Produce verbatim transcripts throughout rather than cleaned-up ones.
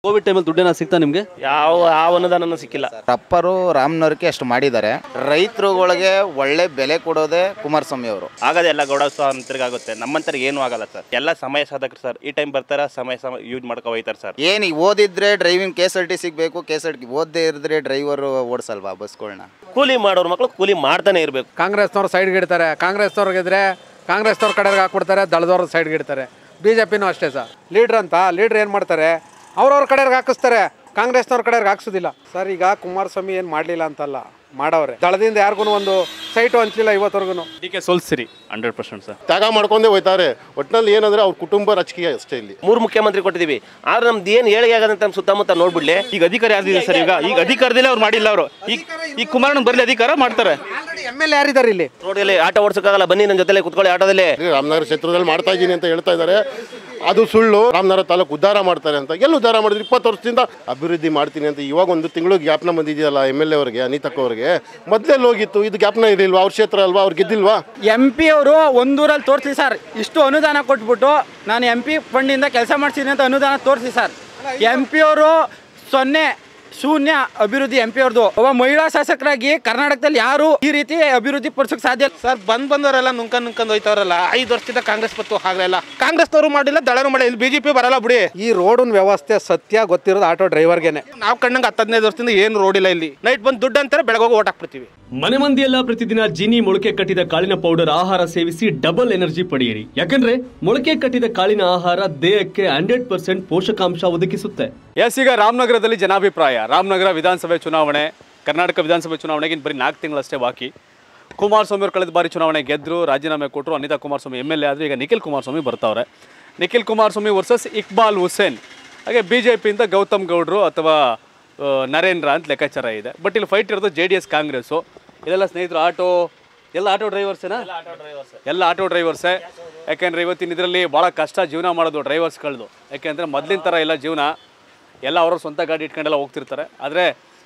Covid ಟೈಮಲ್ಲಿ ದುಡ್ಡೇನ ಸಿಗ್ತಾ ನಿಮಗೆ? ಯಾವ ಯಾವ ಅನುದಾನ ಸಿಕ್ಕಿಲ್ಲ. ರಪ್ಪರು ರಾಮನವರಿಗೆ ಅಷ್ಟು ಮಾಡಿದ್ದಾರೆ. ರೈತರುಗಳಿಗೆ ಒಳ್ಳೆ ಬೆಲೆ ಕೊಡೋದೇ ಕುಮಾರಸ್ವಾಮಿ ಅವರು. ಆಗದೆ ಎಲ್ಲ ಗೌಡ ಸ್ವಾಮಿತ್ರಿಗೆ ಆಗುತ್ತೆ, ನಮ್ಮಂತರಿಗೆ ಏನೂ ಆಗಲ್ಲ ಸರ್. ಎಲ್ಲ ಸಮಯ ಸಾಧಕರು ಸರ್. ಈ ಟೈಮ್ ಬರ್ತಾರ ಸಮಯ ಸಮಯ ಯೂಸ್ ಮಾಡ್ಕೊ ಹೋಯ್ತಾರೆ ಸರ್. ಏನು ಓದಿದ್ರೆ driving K S R T ಸಿಗೆ ಬೇಕು, ಕೆ ಎಸ್ ಆರ್ ಟಿ ಓದದೇ ಇರಿದ್ರೆ ಡ್ರೈವರ್ ಓಡಿಸಲ್ವಾ ಬಸ್ಗಳನ್ನ? ಕೂಲಿ ಮಾಡೋರು ಮಕ್ಕಳು ಕೂಲಿ ಮಾಡ್ತಾನೆ ಇರಬೇಕು. ಕಾಂಗ್ರೆಸ್ನವ್ರು ಸೈಡ್ಗೆ ಇಡ್ತಾರೆ, ಕಾಂಗ್ರೆಸ್ನವ್ರಿಗಿದ್ರೆ ಕಾಂಗ್ರೆಸ್ನವ್ರ ಕಡೆಗೆ ಹಾಕ್ಬಿಡ್ತಾರೆ, ದಳದವ್ರ ಸೈಡ್ಗೆ ಇಡ್ತಾರೆ. ಬಿ ಜೆ ಪಿನೂ ಅಷ್ಟೇ ಸರ್. ಲೀಡ್ರ್ ಅಂತ ಲೀಡ್ರ್ ಏನು ಮಾಡ್ತಾರೆ, ಅವ್ರವ್ರ ಕಡೆಗೆ ಹಾಕಿಸ್ತಾರೆ, ಕಾಂಗ್ರೆಸ್ನವ್ರ ಕಡೆಗೆ ಹಾಕ್ಸೋದಿಲ್ಲ ಸರ್. ಈಗ ಕುಮಾರಸ್ವಾಮಿ ಏನು ಮಾಡಲಿಲ್ಲ ಅಂತಲ್ಲ, ಮಾಡವ್ರೆ. ದಳದಿಂದ ಯಾರಿಗೂ ಒಂದು ಸೈಟು ಹಂಚಲಿಲ್ಲ ಇವತ್ತವರೆಗೂ. ಡಿ ಕೆ ಸೋಲ್ಸಿರಿ ಹಂಡ್ರೆಡ್ ಪರ್ಸೆಂಟ್ ಸರ್. ತ್ಯಾಗ ಮಾಡ್ಕೊಂಡೇ ಹೋಯ್ತಾರೆ. ಒಟ್ಟಿನಲ್ಲಿ ಏನಂದ್ರೆ ಅವ್ರ ಕುಟುಂಬ ರಾಜಕೀಯ ಅಷ್ಟೇ. ಇಲ್ಲಿ ಮೂರು ಮುಖ್ಯಮಂತ್ರಿ ಕೊಟ್ಟಿದ್ದೀವಿ, ಆದ್ರೆ ನಮ್ದು ಏನು ಏಳಿಗೆ ಆಗದಂತ ನಮ್ಮ ಸುತ್ತಮುತ್ತ ನೋಡ್ಬಿಡ್ಲಿ. ಈಗ ಅಧಿಕಾರ ಯಾರ್ದಿದೆ ಸರ್? ಈಗ ಈಗ ಅಧಿಕಾರದಲ್ಲೇ ಅವ್ರು ಮಾಡಿಲ್ಲ. ಅವರು ಈಗ ಈ ಕುಮಾರಣ್ಣ ಬರಲಿ ಅಧಿಕಾರ ಮಾಡ್ತಾರೆ. ಎಮ್ ಎಲ್ ಎ ಯಾರಿದ್ದಾರೆ ಇಲ್ಲಿ? ರೋಡಲ್ಲಿ ಆಟೋ ಓಡಿಸೋಕ್ಕಾಗಲ್ಲ, ಬನ್ನಿ ನನ್ನ ಜೊತೆಲೆ ಕುತ್ಕೊಳ್ಳಿ ಆಟೋದಲ್ಲಿ. ರಾಮನಗರ ಕ್ಷೇತ್ರದಲ್ಲಿ ಮಾಡ್ತಾ ಇದ್ದೀನಿ ಅಂತ ಹೇಳ್ತಾ ಇದ್ದಾರೆ. ಅದು ಸುಳ್ಳು. ರಾಮನಗರ ತಾಲೂಕು ಉದ್ಧಾರ ಮಾಡ್ತಾರೆ ಅಂತ ಎಲ್ಲಿ ಉದ್ಧಾರ ಮಾಡಿದ್ರು? ಇಪ್ಪತ್ತು ವರ್ಷದಿಂದ ಅಭಿವೃದ್ಧಿ ಮಾಡ್ತೀನಿ ಅಂತ ಇವಾಗ ಒಂದು ತಿಂಗಳು ಜ್ಞಾಪನ ಬಂದಿದೆಯಲ್ಲ ಎಮ್ ಎಲ್ ಎ ಅವರಿಗೆ, ಅನಿತಕ್ಕ ಅವರಿಗೆ. ಮೊದಲೇ ಹೋಗಿತ್ತು, ಇದು ಜ್ಞಾಪನ ಇರಲಿಲ್ವಾ? ಅವ್ರ ಕ್ಷೇತ್ರ ಅಲ್ವಾ, ಅವ್ರು ಗೆದ್ದಿಲ್ವಾ? ಎಂ ಪಿ ಅವರು ಒಂದೂರಲ್ಲಿ ತೋರಿಸಿ ಸರ್, ಇಷ್ಟು ಅನುದಾನ ಕೊಟ್ಬಿಟ್ಟು ನಾನು ಎಂ ಪಿ ಫಂಡಿಂದ ಕೆಲಸ ಮಾಡ್ತೀನಿ ಅಂತ ಅನುದಾನ ತೋರಿಸಿ ಸರ್. ಎಂ ಪಿ ಅವರು ಸೊನ್ನೆ ಶೂನ್ಯ ಅಭಿವೃದ್ಧಿ ಎಂ ಪಿ ಅವ್ರದ್ದು. ಒಬ್ಬ ಮಹಿಳಾ ಶಾಸಕರಾಗಿ ಕರ್ನಾಟಕದಲ್ಲಿ ಯಾರು ಈ ರೀತಿ ಅಭಿವೃದ್ಧಿ ಪಡಿಸೋಕೆ ಸಾಧ್ಯ ಸರ್? ಬಂದ್ ಬಂದವರೆಲ್ಲ ನುಂಕಂಡ್ ನುಂಕಂಡ್ ಹೋಯ್ತವ್ರಲ್ಲ. ಐದು ವರ್ಷದಿಂದ ಕಾಂಗ್ರೆಸ್ ಬತ್ತು ಆಗಲ್ಲ, ಕಾಂಗ್ರೆಸ್ನವರು ಮಾಡಿಲ್ಲ, ದಳನು ಮಾಡಿಲ್ಲ. ಇಲ್ಲಿ ಬಿಜೆಪಿ ಬರಲ್ಲ ಬಿಡಿ. ಈ ರೋಡಿನ ವ್ಯವಸ್ಥೆ ಸತ್ಯ ಗೊತ್ತಿರೋದು ಆಟೋ ಡ್ರೈವರ್ಗೆನೆ. ನಾವು ಕಣ್ಣಂಗೆ ಹತ್ತು ಹದಿನೈದು ವರ್ಷದಿಂದ ಏನು ರೋಡ್ ಇಲ್ಲ ಇಲ್ಲಿ. ನೈಟ್ ಬಂದು ದುಡ್ಡು ಅಂತಾರೆ, ಬೆಳಗೋಗಿ ಓಟ್ ಹಾಕ್ಬಿಡ್ತೀವಿ. ಮನೆ ಮಂದಿಯೆಲ್ಲ ಪ್ರತಿದಿನ ಜೀನಿ ಮೊಳಕೆ ಕಟ್ಟಿದ ಕಾಳಿನ ಪೌಡರ್ ಆಹಾರ ಸೇವಿಸಿ ಡಬಲ್ ಎನರ್ಜಿ ಪಡೆಯಿರಿ. ಯಾಕಂದ್ರೆ ಮೊಳಕೆ ಕಟ್ಟಿದ ಕಾಳಿನ ಆಹಾರ ದೇಹಕ್ಕೆ ಹಂಡ್ರೆಡ್ ಪರ್ಸೆಂಟ್ ಪೋಷಕಾಂಶ ಒದಗಿಸುತ್ತೆ. ಎಸ್, ಈಗ ರಾಮನಗರದಲ್ಲಿ ಜನಾಭಿಪ್ರಾಯ. ರಾಮನಗರ ವಿಧಾನಸಭೆ ಚುನಾವಣೆ, ಕರ್ನಾಟಕ ವಿಧಾನಸಭೆ ಚುನಾವಣೆಗೆ ಬರೀ ನಾಲ್ಕು ತಿಂಗಳಷ್ಟೇ ಬಾಕಿ. ಕುಮಾರಸ್ವಾಮಿ ಅವರು ಕಳೆದ ಬಾರಿ ಚುನಾವಣೆ ಗೆದ್ದರು, ರಾಜೀನಾಮೆ ಕೊಟ್ಟರು. Anitha Kumaraswamy M L A ಆದರೂ ಈಗ ನಿಖಿಲ್ ಕುಮಾರಸ್ವಾಮಿ ಬರ್ತಾವ್ರೆ. ನಿಖಿಲ್ ಕುಮಾರಸ್ವಾಮಿ ವರ್ಸಸ್ ಇಕ್ಬಾಲ್ ಹುಸೇನ್. ಹಾಗೆ ಬಿ ಜೆ ಪಿಯಿಂದ ಗೌತಮ್ ಗೌಡ್ರು ಅಥವಾ ನರೇಂದ್ರ ಅಂತ ಲೆಕ್ಕಾಚಾರ ಇದೆ. ಬಟ್ ಇಲ್ಲಿ ಫೈಟ್ ಇರೋದು ಜೆ ಡಿ ಎಸ್ ಕಾಂಗ್ರೆಸ್ಸು. ಇದೆಲ್ಲ ಸ್ನೇಹಿತರು ಆಟೋ ಎಲ್ಲ ಆಟೋ ಡ್ರೈವರ್ಸೇನಾ? ಎಲ್ಲ ಆಟೋ ಡ್ರೈವರ್ಸೇ. ಯಾಕೆಂದರೆ ಇವತ್ತಿನ ಇದರಲ್ಲಿ ಭಾಳ ಕಷ್ಟ ಜೀವನ ಮಾಡೋದು ಡ್ರೈವರ್ಸ್ಗಳದು. ಯಾಕೆಂದರೆ ಮೊದಲಿನ ಥರ ಎಲ್ಲ ಜೀವನ, ಎಲ್ಲ ಅವರ ಸ್ವಂತ ಗಾಡಿ ಇಟ್ಕೊಂಡೆಲ್ಲ ಹೋಗ್ತಿರ್ತಾರೆ. ಆದರೆ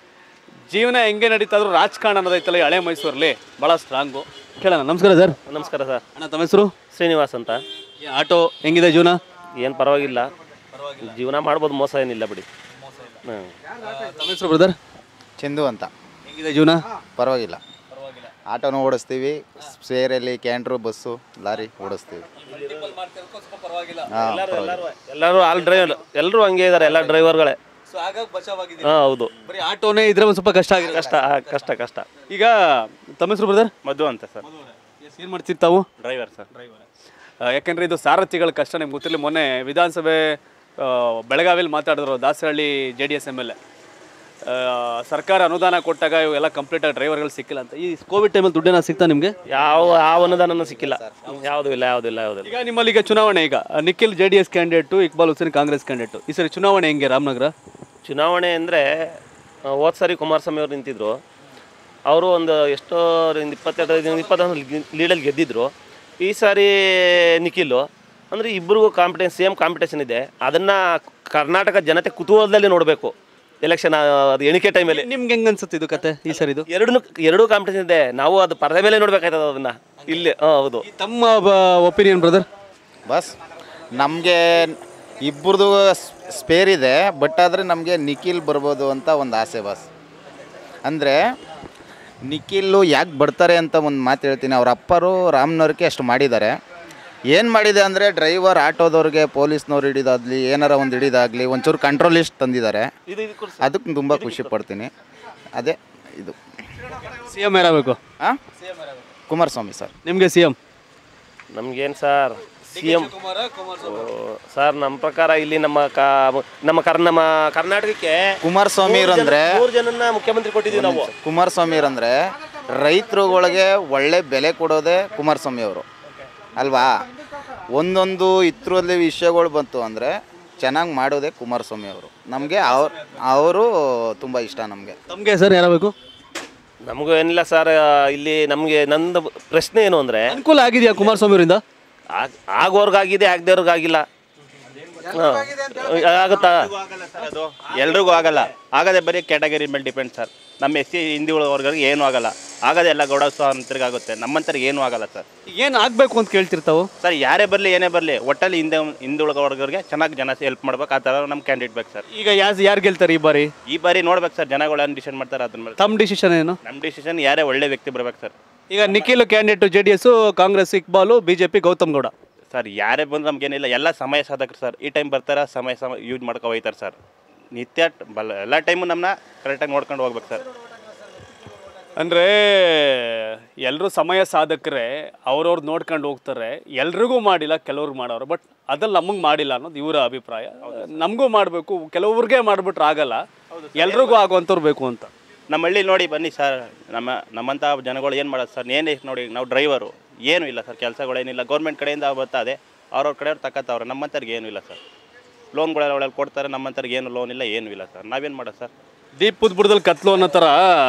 ಜೀವನ ಹೆಂಗೆ ನಡೀತಾದ್ರೂ ರಾಜಕಾರಣ ಅನ್ನೋದೈತಲ್ಲ ಈ ಹಳೆ ಮೈಸೂರಲ್ಲಿ ಭಾಳ ಸ್ಟ್ರಾಂಗು. ಕೇಳೋಣ. ನಮಸ್ಕಾರ ಸರ್. ನಮಸ್ಕಾರ ಸರ್. ಅಣ್ಣ, ತಮ್ಮ ಹೆಸರು? ಶ್ರೀನಿವಾಸ್ ಅಂತ. ಆಟೋ ಹೆಂಗಿದೆ ಜೀವನ? ಏನು ಪರವಾಗಿಲ್ಲ, ಜೀವನ ಮಾಡ್ಬೋದು, ಮೋಸ ಏನಿಲ್ಲ ಬಿಡಿ. ಹಾಂ. ತಮ್ಮ ಹೆಸರು ಬ್ರದರ್? ಚಂದು ಅಂತ. ಹೆಂಗಿದೆ ಜೀವನ? ಪರವಾಗಿಲ್ಲ. ಆಟೋನು ಓಡಿಸ್ತೀವಿ, ಸೇರಲ್ಲಿ ಕ್ಯಾಂಟ್ರು, ಬಸ್ಸು, ಲಾರಿ ಓಡಿಸ್ತೀವಿ. ಹಾಂ, ಎಲ್ಲರೂ ಆಲ್ ಡ್ರೈವರ್ ಎಲ್ಲರೂ ಹಂಗೆ ಇದ್ದಾರೆ, ಎಲ್ಲ ಡ್ರೈವರ್ಗಳೇ. ಹಾಂ, ಹೌದು. ಬರೀ ಆಟೋನೇ ಇದ್ರೆ ಒಂದು ಸ್ವಲ್ಪ ಕಷ್ಟ ಆಗಿದೆ. ಕಷ್ಟ ಕಷ್ಟ ಕಷ್ಟ ಈಗ ತಮ್ಮ ಹೆಸರು ಬ್ರದರ್? ಮಧು ಅಂತ ಸರ್. ಏನು ಮಾಡ್ತೀವಿ ತಾವು? Driver sir. ಯಾಕೆಂದರೆ ಇದು ಸಾರಥಿಗಳ ಕಷ್ಟ ನಿಮ್ಗೆ ಗೊತ್ತಿರಲಿ. ಮೊನ್ನೆ ವಿಧಾನಸಭೆ ಬೆಳಗಾವಿಯಲ್ಲಿ ಮಾತಾಡಿದ್ರು ದಾಸರಳ್ಳಿ J D S M L A. ಸರ್ಕಾರ ಅನುದಾನ ಕೊಟ್ಟಾಗ ಇವೆಲ್ಲ ಕಂಪ್ಲೀಟಾಗಿ ಡ್ರೈವರ್ಗಳು ಸಿಕ್ಕಿಲ್ಲ ಅಂತ. ಈ ಕೋವಿಡ್ ಟೈಮಲ್ಲಿ ದುಡ್ಡೇನ ಸಿಗ್ತಾ ನಿಮಗೆ? ಯಾವ ಯಾವ ಅನುದಾನನೂ ಸಿಕ್ಕಿಲ್ಲ, ಯಾವುದೂ ಇಲ್ಲ, ಯಾವುದೂ ಇಲ್ಲ, ಯಾವುದಿಲ್ಲ. ಈಗ ನಿಮ್ಮಲ್ಲಿ ಈಗ ಚುನಾವಣೆ, ಈಗ Nikhil J D S candidate, Iqbal Hussain Congress candidate. ಈ ಸರಿ ಚುನಾವಣೆ ಹೆಂಗೆ ರಾಮನಗರ? ಚುನಾವಣೆ ಅಂದರೆ ಹೋದ ಸಾರಿ ಕುಮಾರಸ್ವಾಮಿ ಅವರು ನಿಂತಿದ್ರು. ಅವರು ಒಂದು ಎಷ್ಟೋ ಇಪ್ಪತ್ತೆರಡು ಇಪ್ಪತ್ತೊಂದು ಲೀಡಲ್ಲಿ ಗೆದ್ದಿದ್ರು. ಈ ಸಾರಿ ನಿಖಿಲು ಅಂದರೆ ಇಬ್ಬರಿಗೂ ಕಾಂಪಿಟೇಷನ್, ಸೇಮ್ ಕಾಂಪಿಟೇಷನ್ ಇದೆ. ಅದನ್ನು ಕರ್ನಾಟಕ ಜನತೆ ಕುತೂಹಲದಲ್ಲಿ ನೋಡಬೇಕು. ಎಲೆಕ್ಷನ್ ಅದು ಎಣಿಕೆ ಟೈಮಲ್ಲಿ ನಿಮ್ಗೆ ಹೆಂಗೆ ಅನ್ಸುತ್ತೆ ಇದು ಕತೆ ಈ ಸರಿ? ಇದು ಎರಡೂ ಎರಡೂ ಕಾಂಪಿಟೇಷನ್ ಇದೆ, ನಾವು ಅದು ಪರದೆ ಮೇಲೆ ನೋಡ್ಬೇಕಾಯ್ತದ ಅದನ್ನು ಇಲ್ಲಿ. ಹಾಂ, ಹೌದು. ತಮ್ಮ ಒಪಿನಿಯನ್ ಬ್ರದರ್? ಬಸ್ ನಮಗೆ ಇಬ್ಬರದು ಸ್ಪೇರ್ ಇದೆ, ಬಟ್ ಆದರೆ ನಮಗೆ ನಿಖಿಲ್ ಬರ್ಬೋದು ಅಂತ ಒಂದು ಆಸೆ ಬಸ್. ಅಂದರೆ ನಿಖಿಲ್ಲು ಯಾಕೆ ಬರ್ತಾರೆ ಅಂತ ಒಂದು ಮಾತು ಹೇಳ್ತೀನಿ. ಅವ್ರ ಅಪ್ಪರು ರಾಮನವ್ರಿಗೆ ಅಷ್ಟು ಮಾಡಿದ್ದಾರೆ. ಏನು ಮಾಡಿದೆ ಅಂದರೆ ಡ್ರೈವರ್, ಆಟೋದವ್ರಿಗೆ ಪೊಲೀಸ್ನವ್ರು ಹಿಡಿದಾಗಲಿ, ಏನಾರ ಒಂದು ಹಿಡಿದಾಗಲಿ ಒಂಚೂರು ಕಂಟ್ರೋಲ್ ಲಿಸ್ಟ್ ತಂದಿದ್ದಾರೆ. ಅದಕ್ಕೆ ತುಂಬ ಖುಷಿ ಪಡ್ತೀನಿ. ಅದೇ ಇದು. ಸಿ ಎಮ್ ಯಾರಾಗಬೇಕು? ಹಾಂ, ಕುಮಾರಸ್ವಾಮಿ ಸರ್. ನಿಮಗೆ ಸಿ ಎಮ್? ನಮಗೇನು ಸರ್ ಸಿ ಎಮ್ ಸರ್, ನಮ್ಮ ಪ್ರಕಾರ ಇಲ್ಲಿ ನಮ್ಮ ಕ ನಮ್ಮ ಕರ್ ನಮ್ಮ ಕರ್ನಾಟಕಕ್ಕೆ ಕುಮಾರಸ್ವಾಮಿ ಇರಂದ್ರೆ ಮೂರು ಜನನ ಮುಖ್ಯಮಂತ್ರಿ ಕೊಟ್ಟಿದ್ದೀವಿ ನಾವು. ಕುಮಾರಸ್ವಾಮಿ ಇರಂದ್ರೆ ರೈತರುಗಳಿಗೆ ಒಳ್ಳೆ ಬೆಲೆ ಕೊಡೋದೇ ಕುಮಾರಸ್ವಾಮಿ ಅವರು ಅಲ್ವಾ? ಒಂದೊಂದು ಇತರಲ್ಲಿ ವಿಷಯಗಳು ಬಂತು ಅಂದರೆ ಚೆನ್ನಾಗಿ ಮಾಡೋದೇ ಕುಮಾರಸ್ವಾಮಿ ಅವರು. ನಮಗೆ ಅವ್ರು ಅವರು ತುಂಬ ಇಷ್ಟ ನಮಗೆ. ತಮಗೆ ಸರ್ ಯಾರಾಗಬೇಕು? ನಮಗೂ ಏನಿಲ್ಲ ಸರ್, ಇಲ್ಲಿ ನಮಗೆ ನಂದು ಪ್ರಶ್ನೆ ಏನು ಅಂದರೆ, ಅನುಕೂಲ ಆಗಿದೆಯಾ ಕುಮಾರಸ್ವಾಮಿ ಅವರಿಂದ? ಆಗ ಆಗೋರ್ಗಾಗಿದೆ, ಆಗದೇವ್ರಿಗಾಗಿಲ್ಲ. ಆಗುತ್ತಾ? ಎಲ್ರಿಗೂ ಆಗಲ್ಲ. ಆಗದೆ ಬರೀ ಕ್ಯಾಟಗರಿ ಮೇಲೆ ಡಿಪೆಂಡ್ ಸರ್. ನಮ್ಮ ಎಸ್ ಸಿ ಹಿಂದಿ ವರ್ಗರಿಗೆ ಏನೂ ಆಗಲ್ಲ. ಆಗೋದೇ ಎಲ್ಲ ಗೌಡ ಸ್ವಾತಂತ್ರಿಗೆ ಆಗುತ್ತೆ, ನಮ್ಮಂತರಿಗೆ ಏನೂ ಆಗಲ್ಲ ಸರ್. ಏನು ಆಗಬೇಕು ಅಂತ ಕೇಳ್ತಿರ್ತಾವೆ ಸರ್ ಯಾರೇ ಬರಲಿ ಏನೇ ಬರಲಿ ಒಟ್ಟಲ್ಲಿ ಹಿಂದೆ ಹಿಂದುಳಿದ ವರ್ಗರಿಗೆ ಚೆನ್ನಾಗಿ ಜನ ಹೆಲ್ಪ್ ಮಾಡ್ಬೇಕು, ಆ ಥರ ನಮ್ಮ ಕ್ಯಾಂಡಿಡೇಟ್ ಬೇಕು ಸರ್. ಈಗ ಯಾಸ್ ಯಾರು ಗೆಲ್ತಾರೆ ಈ ಬಾರಿ? ಈ ಬಾರಿ ನೋಡ್ಬೇಕು ಸರ್, ಜನಗಳು ಏನು ಡಿಸಿಷನ್ ಮಾಡ್ತಾರೆ ಅದ್ರ ಮೇಲೆ. ತಮ್ಮ ಡಿಸಿಷನ್ ಏನು? ನಮ್ಮ ಡಿಸಿಷನ್ ಯಾರೇ ಒಳ್ಳೆ ವ್ಯಕ್ತಿ ಬರ್ಬೇಕು ಸರ್. ಈಗ Nikhil candidate J D S, Congress Iqbal, B J P Gautam Gowda. Sir ಯಾರೇ ಬಂದು ನಮಗೇನಿಲ್ಲ, ಎಲ್ಲ ಸಮಯ ಸಾಧಕರು ಸರ್. ಈ ಟೈಮ್ ಬರ್ತಾರೆ, ಸಮಯ ಸಮ ಯೂಸ್ ಮಾಡ್ಕೊ ಹೋಯ್ತಾರೆ ಸರ್. ನಿತ್ಯ ಬಲ್ಲ ಎಲ್ಲ ಟೈಮು ನಮ್ಮನ್ನ ಕರೆಕ್ಟಾಗಿ ನೋಡ್ಕೊಂಡು ಹೋಗ್ಬೇಕು ಸರ್. ಅಂದರೆ ಎಲ್ಲರೂ ಸಮಯ ಸಾಧಕರೇ, ಅವ್ರವ್ರು ನೋಡ್ಕೊಂಡು ಹೋಗ್ತಾರೆ. ಎಲ್ರಿಗೂ ಮಾಡಿಲ್ಲ, ಕೆಲವ್ರಿಗೆ ಮಾಡೋರು, ಬಟ್ ಅದಲ್ಲಿ ನಮಗೆ ಮಾಡಿಲ್ಲ ಅನ್ನೋದು ಇವರ ಅಭಿಪ್ರಾಯ. ನಮಗೂ ಮಾಡಬೇಕು, ಕೆಲವ್ರಿಗೆ ಮಾಡಿಬಿಟ್ರೆ ಆಗಲ್ಲ, ಎಲ್ರಿಗೂ ಆಗುವಂಥವ್ರು ಬೇಕು ಅಂತ. ನಮ್ಮ ಹಳ್ಳಿ ನೋಡಿ ಬನ್ನಿ ಸರ್, ನಮ್ಮ ನಮ್ಮಂಥ ಜನಗಳು ಏನು ಮಾಡೋದು ಸರ್? ಏನೇ ನೋಡಿ, ನಾವು ಡ್ರೈವರು ಏನೂ ಇಲ್ಲ ಸರ್, ಕೆಲಸಗಳೇನಿಲ್ಲ. ಗೌರ್ಮೆಂಟ್ ಕಡೆಯಿಂದ ಬರ್ತದೆ, ಅವ್ರವ್ರ ಕಡೆಯವ್ರು ತಕ್ಕತ್ತವ್ರೆ, ನಮ್ಮಂಥವ್ರಿಗೆ ಏನೂ ಇಲ್ಲ ಸರ್. ಲೋನ್ಗಳೆಲ್ಲ ಒಳ್ಳೆ ಕೊಡ್ತಾರೆ, ನಮ್ಮಂಥವ್ರಿಗೆ ಏನು ಲೋನ್ ಇಲ್ಲ, ಏನೂ ಇಲ್ಲ ಸರ್. ನಾವೇನು ಮಾಡೋದು ಸರ್? ದೀಪದ ಬುಡದಲ್ಲಿ ಕತ್ಲು ಅನ್ನೋ ಥರ.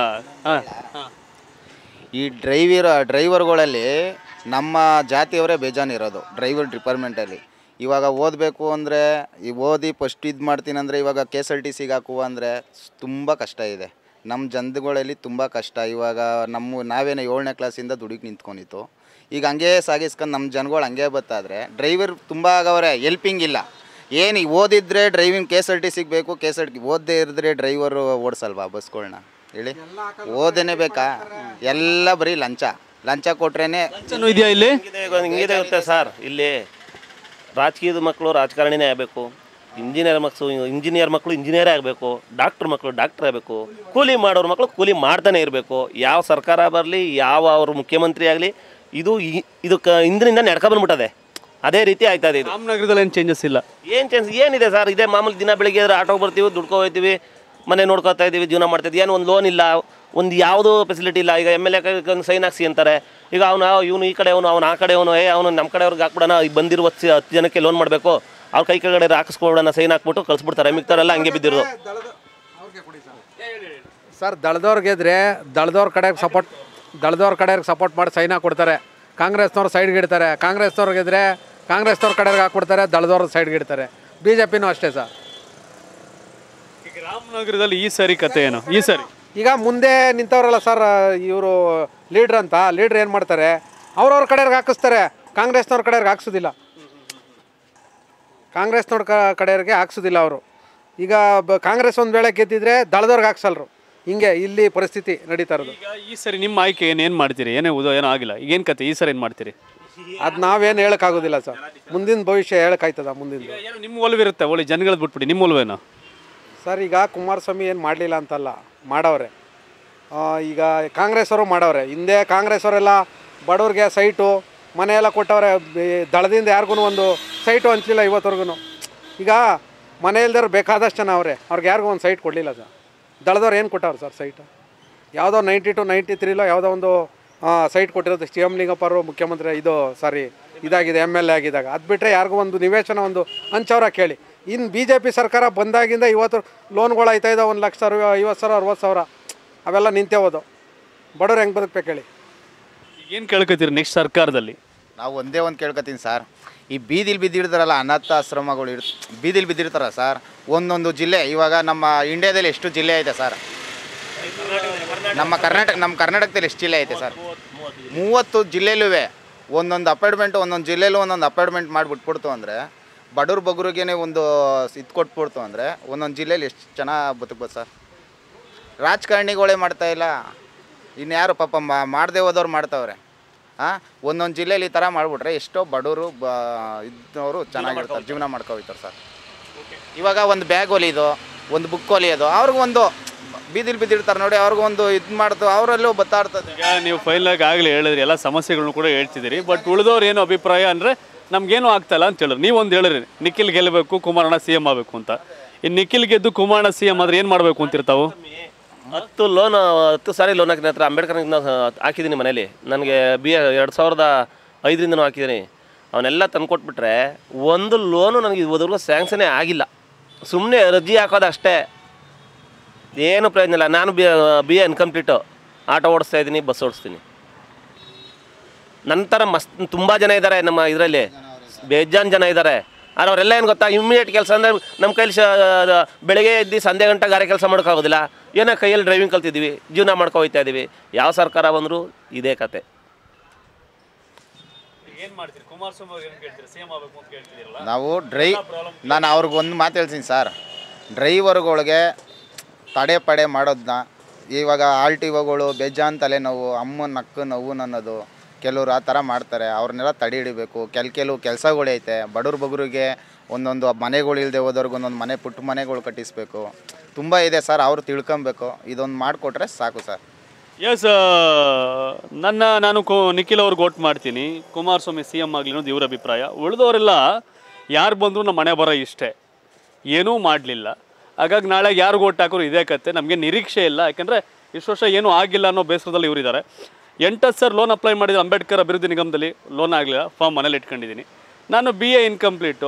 ಈ ಡ್ರೈವರ್ ಡ್ರೈವರ್ಗಳಲ್ಲಿ ನಮ್ಮ ಜಾತಿಯವರೇ ಬೇಜಾನಿರೋದು ಡ್ರೈವರ್ ಡಿಪಾರ್ಟ್ಮೆಂಟಲ್ಲಿ. ಇವಾಗ ಓದಬೇಕು ಅಂದರೆ ಈ ಓದಿ ಫಸ್ಟ್ ಇದು ಮಾಡ್ತೀನಿ ಅಂದರೆ ಇವಾಗ ಕೆ ಎಸ್ ಆರ್ ಟಿ ಸಿಗೆ ಹಾಕುವ ಅಂದರೆ ತುಂಬ ಕಷ್ಟ ಇದೆ. ನಮ್ಮ ಜನಗಳಲ್ಲಿ ತುಂಬ ಕಷ್ಟ. ಇವಾಗ ನಮ್ಮ ನಾವೇನೋ ಏಳನೇ ಕ್ಲಾಸಿಂದ ದುಡಿಗೆ ನಿಂತ್ಕೊಂಡಿತ್ತು, ಈಗ ಹಂಗೆ ಸಾಗಿಸ್ಕೊಂಡು ನಮ್ಮ ಜನಗಳು ಹಂಗೆ ಬತ್ತಾದರೆ ಡ್ರೈವರ್ ತುಂಬ ಆಗವ್ರೆ, ಹೆಲ್ಪಿಂಗ್ ಇಲ್ಲ. ಏನು ಓದಿದ್ರೆ driving K S R T ಸಿಗೆ ಬೇಕು, ಕೆ ಎಸ್ ಆರ್ ಟಿ ಓದದೇ ಇರಿದ್ರೆ ಡ್ರೈವರು ಓಡಿಸಲ್ವಾ ಬಸ್ಗಳನ್ನ ಹೇಳಿ? ಓದೇನೆ ಬೇಕಾ? ಎಲ್ಲ ಬರೀ ಲಂಚ ಲಂಚ ಕೊಟ್ರೇನೆ ಇದೆಯಾ ಇಲ್ಲಿ? ಹಿಂಗಿದೆ ಇರುತ್ತೆ ಸರ್. ಇಲ್ಲಿ ರಾಜಕೀಯದ ಮಕ್ಕಳು ರಾಜಕಾರಣಿನೇ ಆಗಬೇಕು, ಇಂಜಿನಿಯರ್ ಮಕ್ಕಳು ಇಂಜಿನಿಯರ್ ಮಕ್ಕಳು ಇಂಜಿನಿಯರೇ ಆಗಬೇಕು, ಡಾಕ್ಟ್ರ್ ಮಕ್ಕಳು ಡಾಕ್ಟ್ರ್ ಆಗಬೇಕು, ಕೂಲಿ ಮಾಡೋರು ಮಕ್ಕಳು ಕೂಲಿ ಮಾಡ್ತಾನೆ ಇರಬೇಕು. ಯಾವ ಸರ್ಕಾರ ಬರಲಿ, ಯಾವ ಅವರು ಮುಖ್ಯಮಂತ್ರಿ ಆಗಲಿ, ಇದು ಇದು ಕ ಇಂದಿನಿಂದ ನಡ್ಕೊಬಂದ್ಬಿಟ್ಟದೆ. ಅದೇ ರೀತಿ ಆಯ್ತಾ ಇದೆ. ರಾಮನಗರದಲ್ಲಿ ಏನು ಚೇಂಜಸ್ ಇಲ್ಲ? ಏನು ಚೇಂಜ್ ಏನಿದೆ ಸರ್? ಇದೇ ಮಾಮೂಲಿ ದಿನ ಬೆಳಿಗ್ಗೆ ಆದ್ರೆ ಆಟೋಗೆ ಬರ್ತೀವಿ, ದುಡ್ಕೊ ಹೋಗ್ತೀವಿ, ಮನೆ ನೋಡ್ಕೊತಾ ಇದ್ದೀವಿ, ಜೀವನ ಮಾಡ್ತಾಯಿದ್ವಿ. ಏನು ಒಂದು ಲೋನ್ ಇಲ್ಲ, ಒಂದು ಯಾವುದೂ ಫೆಸಿಲಿಟಿ ಇಲ್ಲ. ಈಗ ಎಮ್ ಎಲ್ ಎ ಸೈನ್ ಹಾಕ್ಸಿ ಅಂತಾರೆ. ಈಗ ಅವನು ಇವನು ಈ ಕಡೆ ಅವನು ಅವ್ನು ಆ ಕಡೆ ಅವನು ಏ ಅವನು ನಮ್ಮ ಕಡೆಯವ್ರಿಗೆ ಹಾಕ್ಬಿಡೋಣ, ಈಗ ಬಂದಿರುವ ಹತ್ತು ಜನಕ್ಕೆ ಲೋನ್ ಮಾಡಬೇಕು, ಅವ್ರ ಕೈ ಕೆಳಗಡೆ ಹಾಕಿಸ್ಕೊಬಿಡೋಣ, ಸೈನ್ ಹಾಕ್ಬಿಟ್ಟು ಕಳಿಸ್ಬಿಡ್ತಾರೆ. ಮಿಕ್ತಾರೆಲ್ಲ ಹಂಗೆ ಬಿದ್ದಿರೋದು ಸರ್. ದಳದವ್ರು ಗೆದ್ರೆ ದಳದವ್ರ ಕಡೆಗೆ ಸಪೋರ್ಟ್ ದಳದವ್ರ ಕಡೆಯವ್ರಿಗೆ ಸಪೋರ್ಟ್ ಮಾಡಿ ಸೈನ್ ಹಾಕ್ಕೊಡ್ತಾರೆ. ಕಾಂಗ್ರೆಸ್ನವ್ರು ಸೈಡ್ಗೆ ಇಡ್ತಾರೆ. ಕಾಂಗ್ರೆಸ್ನವ್ರು ಗೆದ್ರೆ ಕಾಂಗ್ರೆಸ್ನವ್ರ ಕಡೆಗೆ ಹಾಕ್ಬಿಡ್ತಾರೆ, ದಳದವ್ರ ಸೈಡ್ಗೆ ಇಡ್ತಾರೆ. ಬಿ ಜೆ ಪಿನೂ ಅಷ್ಟೇ ಸರ್. ಈಗ ರಾಮನಗರದಲ್ಲಿ ಈ ಸರಿ ಕತೆ ಏನು? ಈ ಸರಿ ಈಗ ಮುಂದೆ ನಿಂತವ್ರಲ್ಲ ಸರ್ ಇವರು ಲೀಡ್ರ್ ಅಂತ, ಲೀಡ್ರ್ ಏನು ಮಾಡ್ತಾರೆ, ಅವ್ರವ್ರ ಕಡೆಯವ್ರಿಗೆ ಹಾಕಿಸ್ತಾರೆ, ಕಾಂಗ್ರೆಸ್ನವ್ರ ಕಡೆಯವ್ರಿಗೆ ಹಾಕ್ಸೋದಿಲ್ಲ. ಕಾಂಗ್ರೆಸ್ನವ್ರ ಕಡೆಯವ್ರಿಗೆ ಹಾಕ್ಸೋದಿಲ್ಲ ಅವರು. ಈಗ ಬ ಕಾಂಗ್ರೆಸ್ ಒಂದು ವೇಳೆ ಗೆದ್ದಿದ್ರೆ ದಳದವ್ರಿಗೆ ಹಾಕ್ಸಲ್ರು. ಹಿಂಗೆ ಇಲ್ಲಿ ಪರಿಸ್ಥಿತಿ ನಡೀತಾ ಇರೋದು. ಈಗ ಈ ಸರಿ ನಿಮ್ಮ ಆಯ್ಕೆ ಏನು ಏನು ಮಾಡ್ತೀರಿ? ಏನೇ ಉದೋ ಏನೋ ಆಗಿಲ್ಲ, ಈಗೇನು ಕತೆ? ಈ ಸರಿ ಏನು ಮಾಡ್ತೀರಿ? ಅದು ನಾವೇನು ಹೇಳೋಕ್ಕಾಗೋದಿಲ್ಲ ಸರ್. ಮುಂದಿನ ಭವಿಷ್ಯ ಹೇಳೋಕ್ಕಾಯ್ತದ? ಮುಂದಿನ ಏನೋ ನಿಮ್ಮ ಒಲವಿರುತ್ತೆ, ಒಳ್ಳೆ ಜನಗಳದ್ದು ಬಿಟ್ಬಿಡಿ, ನಿಮ್ಮ ಒಲವೇನು ಸರ್? ಈಗ ಕುಮಾರಸ್ವಾಮಿ ಏನು ಮಾಡಲಿಲ್ಲ ಅಂತಲ್ಲ, ಮಾಡವ್ರೆ. ಈಗ ಕಾಂಗ್ರೆಸ್ ಅವರು ಮಾಡವ್ರೆ. ಹಿಂದೆ ಕಾಂಗ್ರೆಸ್ ಅವರೆಲ್ಲ ಬಡವ್ರಿಗೆ ಸೈಟು ಮನೆ ಎಲ್ಲ ಕೊಟ್ಟವ್ರೆ. ದಳದಿಂದ ಯಾರಿಗೂ ಒಂದು ಸೈಟು ಹಂಚಲಿಲ್ಲ ಇವತ್ತವರೆಗೂ. ಈಗ ಮನೆ ಇಲ್ದವ್ರು ಬೇಕಾದಷ್ಟು ಜನ ಅವರೇ, ಅವ್ರಿಗೆ ಯಾರಿಗೂ ಒಂದು ಸೈಟ್ ಕೊಡಲಿಲ್ಲ ಸರ್. ದಳದವ್ರು ಏನು ಕೊಟ್ಟವ್ರು ಸರ್ ಸೈಟು? ಯಾವುದೋ ನೈಂಟಿ ಟು ನೈಂಟಿ ತ್ರೀಲೋ ಯಾವುದೋ ಒಂದು ಸೈಟ್ ಕೊಟ್ಟಿರೋದು ಸಿ ಎಮ್ ಲಿಂಗಪ್ಪರು ಮುಖ್ಯಮಂತ್ರಿ ಇದು ಸಾರಿ ಇದಾಗಿದೆ ಎಮ್ ಎಲ್ ಎ ಆಗಿದ್ದಾಗ. ಅದು ಬಿಟ್ಟರೆ ಯಾರಿಗೂ ಒಂದು ನಿವೇಶನ ಒಂದು ಹಂಚವ್ರ ಕೇಳಿ. ಇನ್ನು ಬಿ ಜೆ ಪಿ ಸರ್ಕಾರ ಬಂದಾಗಿಂದ ಇವತ್ತು ಲೋನ್ಗಳು ಆಯ್ತಾ ಇದ್ದಾವೆ, ಒಂದು ಲಕ್ಷ ಐವತ್ತು ಸಾವಿರ ಅರವತ್ತು ಸಾವಿರ ಅವೆಲ್ಲ ನಿಂತೇ ಹೋದು. ಬಡವ್ರು ಹೆಂಗೆ ಬದುಕಬೇಕು ಹೇಳಿ? ಏನು ಕೇಳ್ಕೊತೀರಿ ನೆಕ್ಸ್ಟ್ ಸರ್ಕಾರದಲ್ಲಿ? ನಾವು ಒಂದೇ ಒಂದು ಕೇಳ್ಕೊತೀನಿ ಸರ್, ಈ ಬೀದಿಲಿ ಬಿದ್ದಿರ್ತಾರಲ್ಲ ಅನಾಥ ಆಶ್ರಮಗಳು ಇರ್ ಬೀದಿಲಿ ಬಿದ್ದಿರ್ತಾರ ಸರ್. ಒಂದೊಂದು ಜಿಲ್ಲೆ, ಇವಾಗ ನಮ್ಮ ಇಂಡಿಯಾದಲ್ಲಿ ಎಷ್ಟು ಜಿಲ್ಲೆ ಐತೆ ಸರ್? ನಮ್ಮ ಕರ್ನಾಟಕ ನಮ್ಮ ಕರ್ನಾಟಕದಲ್ಲಿ ಎಷ್ಟು ಜಿಲ್ಲೆ ಐತೆ ಸರ್? ಮೂವತ್ತು ಜಿಲ್ಲೆಲೂ ಒಂದೊಂದು ಅಪಾರ್ಟ್ಮೆಂಟು ಒಂದೊಂದು ಜಿಲ್ಲೆಲೂ ಒಂದೊಂದು ಅಪಾರ್ಟ್ಮೆಂಟ್ ಮಾಡಿಬಿಟ್ಬಿಡ್ತು ಅಂದರೆ, ಬಡವ್ರ ಬಗ್ರಿಗೇ ಒಂದು ಇದು ಕೊಟ್ಬಿಡ್ತು ಅಂದರೆ ಒಂದೊಂದು ಜಿಲ್ಲೆಯಲ್ಲಿ ಎಷ್ಟು ಚೆನ್ನಾಗಿ ಬದುಕ್ಬೋದು ಸರ್? ರಾಜಕಾರಣಿಗಳೇ ಮಾಡ್ತಾಯಿಲ್ಲ, ಇನ್ಯಾರು ಪಾಪ ಮಾಡದೆ ಹೋದವ್ರು ಮಾಡ್ತಾವ್ರೆ. ಹಾಂ, ಒಂದೊಂದು ಜಿಲ್ಲೆಯಲ್ಲಿ ಈ ಥರ ಮಾಡಿಬಿಟ್ರೆ ಎಷ್ಟೋ ಬಡವರು ಬ ಇದ್ದವರು ಚೆನ್ನಾಗಿರ್ತಾರೆ, ಜೀವನ ಮಾಡ್ಕೊಳ್ತಾರೆ ಸರ್. ಇವಾಗ ಒಂದು ಬ್ಯಾಗ್ ಹೊಲಿಯೋದು, ಒಂದು ಬುಕ್ ಹೊಲಿಯೋದು, ಅವ್ರಿಗೊಂದು ಬೀದಿಲಿ ಬಿದ್ದಿರ್ತಾರೆ ನೋಡಿ, ಅವ್ರಿಗೊಂದು ಇದು ಮಾಡ್ತು, ಅವರಲ್ಲೂ ಬತ್ತಾ ಇರ್ತದೆ. ಈಗ ನೀವು ಫೈನಲಾಗಿ ಆಗಲಿ ಹೇಳಿದ್ರಿ, ಎಲ್ಲ ಸಮಸ್ಯೆಗಳನ್ನು ಕೂಡ ಹೇಳ್ತಿದ್ದೀರಿ. ಬಟ್ ಉಳಿದವ್ರು ಏನು ಅಭಿಪ್ರಾಯ ಅಂದರೆ ನಮಗೇನು ಆಗ್ತಾಯಿಲ್ಲ ಅಂತ ಹೇಳಿದ್ರು. ನೀವೊಂದು ಹೇಳಿರಿ, ನಿಖಿಲ್ ಗೆಲ್ಲಬೇಕು, ಕುಮಾರಣ್ಣ ಸಿ ಎಮ್ ಆಗಬೇಕು ಅಂತ. ಇನ್ನು ನಿಖಿಲ್ ಗೆದ್ದು ಕುಮಾರಣ್ಣ ಸಿ ಎಮ್ ಆದರೆ ಏನು ಮಾಡಬೇಕು ಅಂತಿರ್ತಾವೆ? ಹತ್ತು ಲೋನ್ ಹತ್ತು ಸಾರಿ ಲೋನ್ ಹಾಕಿದ್ದೀನಿ ಹತ್ರ ಅಂಬೇಡ್ಕರ್ ಹಾಕಿದ್ದೀನಿ ಮನೇಲಿ. ನನಗೆ ಬಿ ಎರಡು ಸಾವಿರದ ಐದರಿಂದನೂ ಹಾಕಿದ್ದೀನಿ. ಅವನ್ನೆಲ್ಲ ತಂದುಕೊಟ್ಬಿಟ್ರೆ ಒಂದು ಲೋನು ನನಗೆ ಇದುವರೆಗೂ ಸ್ಯಾಂಕ್ಷನೇ ಆಗಿಲ್ಲ. ಸುಮ್ಮನೆ ಅರ್ಜಿ ಹಾಕೋದು ಅಷ್ಟೇ, ಏನು ಪ್ರಯೋಜನ ಇಲ್ಲ. ನಾನು B B A incomplete, auto ಓಡಿಸ್ತಾ ಇದ್ದೀನಿ, ಬಸ್ ಓಡಿಸ್ತೀನಿ. ನಂತರ ಮಸ್ತ್ ತುಂಬ ಜನ ಇದ್ದಾರೆ ನಮ್ಮ ಇದರಲ್ಲಿ, ಬೇಜಾನ್ ಜನ ಇದ್ದಾರೆ. ಆದರೆ ಅವರೆಲ್ಲ ಏನು ಗೊತ್ತಾ, ಇಮ್ಮಿಡಿಯೇಟ್ ಕೆಲಸ ಅಂದರೆ ನಮ್ಮ ಕೈಲಿ ಶ ಬೆಳಗ್ಗೆ ಎದ್ದು ಸಂಜೆ ಗಂಟೆ ಗಾರೆ ಕೆಲಸ ಮಾಡೋಕ್ಕಾಗೋದಿಲ್ಲ. ಏನೋ ಕೈಯಲ್ಲಿ ಡ್ರೈವಿಂಗ್ ಕಲ್ತಿದ್ದೀವಿ, ಜೀವನ ಮಾಡ್ಕೊ ಹೋಗ್ತಾ ಇದ್ದೀವಿ. ಯಾವ ಸರ್ಕಾರ ಬಂದರೂ ಇದೇ ಕತೆ. ನಾವು ಡ್ರೈ ನಾನು ಅವ್ರಿಗೆ ಒಂದು ಮಾತು ಹೇಳ್ತೀನಿ ಸರ್, ಡ್ರೈವರ್ಗಳಿಗೆ ತಡೆ ಪಡೆ ಮಾಡೋದನ್ನ ಇವಾಗ ಆಲ್ಟಿವಗಳು ಬೇಜಾನ್ ತಲೆನೋವು, ಅಮ್ಮನ ನಕ್ಕು ನೋವು ಅನ್ನೋದು ಕೆಲವ್ರು ಆ ಥರ ಮಾಡ್ತಾರೆ. ಅವ್ರನ್ನೆಲ್ಲ ತಡೆ ಹಿಡಿಬೇಕು. ಕೆಲ ಕೆಲವು ಕೆಲಸಗಳೈತೆ ಬಡವ್ರ ಬಗ್ರಿಗೆ ಒಂದೊಂದು ಮನೆಗಳು ಇಲ್ಲದೆ ಹೋದವ್ರಿಗೆ ಒಂದೊಂದು ಮನೆ ಪುಟ್ಟ ಮನೆಗಳು ಕಟ್ಟಿಸ್ಬೇಕು. ತುಂಬ ಇದೆ ಸರ್, ಅವರು ತಿಳ್ಕೊಬೇಕು. ಇದೊಂದು ಮಾಡಿಕೊಟ್ರೆ ಸಾಕು ಸರ್. ಎಸ್, ನನ್ನ ನಾನು ಕೋ ನಿಖಿಲ್ ಅವ್ರಿಗೆ ಓಟ್ ಮಾಡ್ತೀನಿ. ಕುಮಾರಸ್ವಾಮಿ ಸಿ ಎಮ್ ಆಗಲಿ ಅನ್ನೋದು ಇವ್ರ ಅಭಿಪ್ರಾಯ. ಉಳಿದವರೆಲ್ಲ ಯಾರು ಬಂದರೂ ನಮ್ಮ ಮನೆ ಬರೋ ಇಷ್ಟೇ, ಏನೂ ಮಾಡಲಿಲ್ಲ. ಹಾಗಾಗಿ ನಾಳೆ ಯಾರಿಗೂ ಓಟ್ ಹಾಕೋರು ಇದೇ ಕತೆ. ನಮಗೆ ನಿರೀಕ್ಷೆ ಇಲ್ಲ, ಯಾಕೆಂದರೆ ಇಷ್ಟು ವರ್ಷ ಏನೂ ಆಗಿಲ್ಲ ಅನ್ನೋ ಬೇಸರದಲ್ಲಿ ಇವರಿದ್ದಾರೆ. ಎಂಟತ್ತು ಸರ್ ಲೋನ್ ಅಪ್ಲೈ ಮಾಡಿದ್ರು ಅಂಬೇಡ್ಕರ್ ಅಭಿವೃದ್ಧಿ ನಿಗಮದಲ್ಲಿ, ಲೋನ್ ಆಗಲಿಲ್ಲ, ಫಾರ್ಮ್ ಮನೇಲಿ ಇಟ್ಕೊಂಡಿದ್ದೀನಿ. ನಾನು ಬಿ ಎ ಇನ್ಕಂಪ್ಲೀಟು,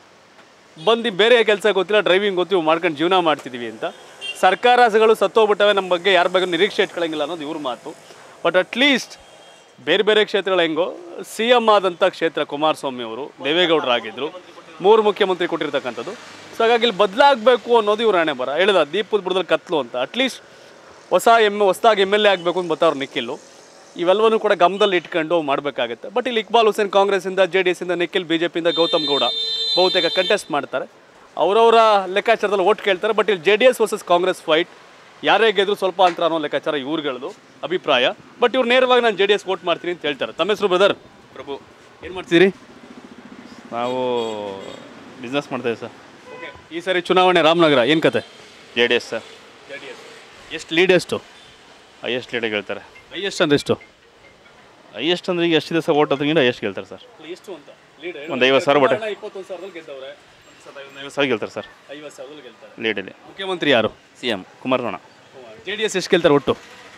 ಬಂದು ಬೇರೆ ಕೆಲಸ ಗೊತ್ತಿಲ್ಲ, ಡ್ರೈವಿಂಗ್ ಗೊತ್ತಿವು ಮಾಡ್ಕೊಂಡು ಜೀವನ ಮಾಡ್ತಿದ್ದೀವಿ ಅಂತ. ಸರ್ಕಾರಗಳು ಸತ್ತೋಗ್ಬಿಟ್ಟವೆ, ನಮ್ಮ ಬಗ್ಗೆ ಯಾರ ಬಗ್ಗೆ ನಿರೀಕ್ಷೆ ಇಟ್ಕೊಳ್ಳೋಂಗಿಲ್ಲ ಅನ್ನೋದು ಇವ್ರ ಮಾತು. ಬಟ್ ಅಟ್ಲೀಸ್ಟ್ ಬೇರೆ ಬೇರೆ ಕ್ಷೇತ್ರಗಳು ಹೆಂಗೋ ಸಿ ಎಮ್ ಆದಂಥ ಕ್ಷೇತ್ರ ಕುಮಾರಸ್ವಾಮಿ ಅವರು ದೇವೇಗೌಡರಾಗಿದ್ದರು, ಮೂರು ಮುಖ್ಯಮಂತ್ರಿ ಕೊಟ್ಟಿರ್ತಕ್ಕಂಥದ್ದು. ಸೊ ಹಾಗಾಗಿ ಇಲ್ಲಿ ಬದಲಾಗಬೇಕು ಅನ್ನೋದು ಇವ್ರ ಹಣೆ ಬರ. ಹೇಳಿದ ದೀಪದ ಬುಡದಲ್ಲಿ ಕತ್ಲು ಅಂತ. ಅಟ್ಲೀಸ್ಟ್ ಹೊಸ ಎಮ್ ಹೊಸದಾಗಿ ಎಮ್ ಎಲ್ ಎ ಆಗಬೇಕು ಅಂತ ಬರ್ತಾವ್ರು ನಿಖಿಲ್. ಇವೆಲ್ಲವನ್ನೂ ಕೂಡ ಗಮನದಲ್ಲಿ ಇಟ್ಕೊಂಡು ಮಾಡಬೇಕಾಗುತ್ತೆ. ಬಟ್ ಇಲ್ಲಿ ಇಕ್ಬಾಲ್ ಹುಸೇನ್ ಕಾಂಗ್ರೆಸ್ಸಿಂದ, ಜೆ ಡಿ ಎಸ್ಸಿಂದ, ನಿಖಿಲ್ ಬಿ ಜೆ ಪಿಯಿಂದ, ಗೌತಮ್ ಗೌಡ ಬಹುತೇಕ ಕಂಟೆಸ್ಟ್ ಮಾಡ್ತಾರೆ. ಅವರವರ ಲೆಕ್ಕಾಚಾರದಲ್ಲಿ ಓಟ್ ಕೇಳ್ತಾರೆ. ಬಟ್ ಇಲ್ಲಿ J D S versus Congress fight, ಯಾರೇ ಗೆದ್ರು ಸ್ವಲ್ಪ ಅಂತರ ಅನ್ನೋ ಲೆಕ್ಕಾಚಾರ ಇವ್ರುಗಳದು ಅಭಿಪ್ರಾಯ. ಬಟ್ ಇವ್ರು ನೇರವಾಗಿ ನಾನು ಜೆ ಡಿ ಎಸ್ ವೋಟ್ ಮಾಡ್ತೀನಿ ಅಂತ ಹೇಳ್ತಾರೆ. ತಮ್ಮ ಹೆಸರು ಬ್ರದರ್? ಪ್ರಭು. ಏನು ಮಾಡ್ತೀರಿ? ನಾವು ಬಿಸ್ನೆಸ್ ಮಾಡ್ತಾಯಿದ್ದೀವಿ ಸರ್. ಓಕೆ, ಈ ಸಾರಿ ಚುನಾವಣೆ ರಾಮನಗರ ಏನು ಕತೆ? J D S sir. J D S. ಎಷ್ಟು ಲೀಡ್ ಎಷ್ಟು? ಹೈಯೆಸ್ಟ್ ಲೀಡಾಗಿ ಹೇಳ್ತಾರೆ. ಹೈಯೆಸ್ಟ್ ಅಂದ್ರೆ ಎಷ್ಟು? ಹೈಯೆಸ್ಟ್ ಅಂದರೆ ಈಗ ಎಷ್ಟಿದೆ ಸರ್ ಓಟ್ ಅದಕ್ಕಿಂತ ಹೈಯೆಸ್ಟ್ ಗೆಲ್ತಾರೆ ಸರ್. ಎಷ್ಟು ಅಂತ ಲೀಡ್? ಒಂದು ಐವತ್ತು ಸಾವಿರ ಬಟ್ಟೆ ಇಪ್ಪತ್ತೊಂದು ಸಾವಿರದಲ್ಲಿ ಗೆದ್ದವ್ರೆ. ಐವತ್ತು ಸಾವಿರ ಗೆಲ್ತಾರೆ ಸರ್. ಐವತ್ತು ಸಾವಿರದಲ್ಲಿ ಗೆಲ್ತಾರೆ. ಲೀಡಲ್ಲಿ ಮುಖ್ಯಮಂತ್ರಿ ಯಾರು? C M Kumaranna. J D S ಎಷ್ಟು ಗೆಲ್ತಾರೆ ಒಟ್ಟು?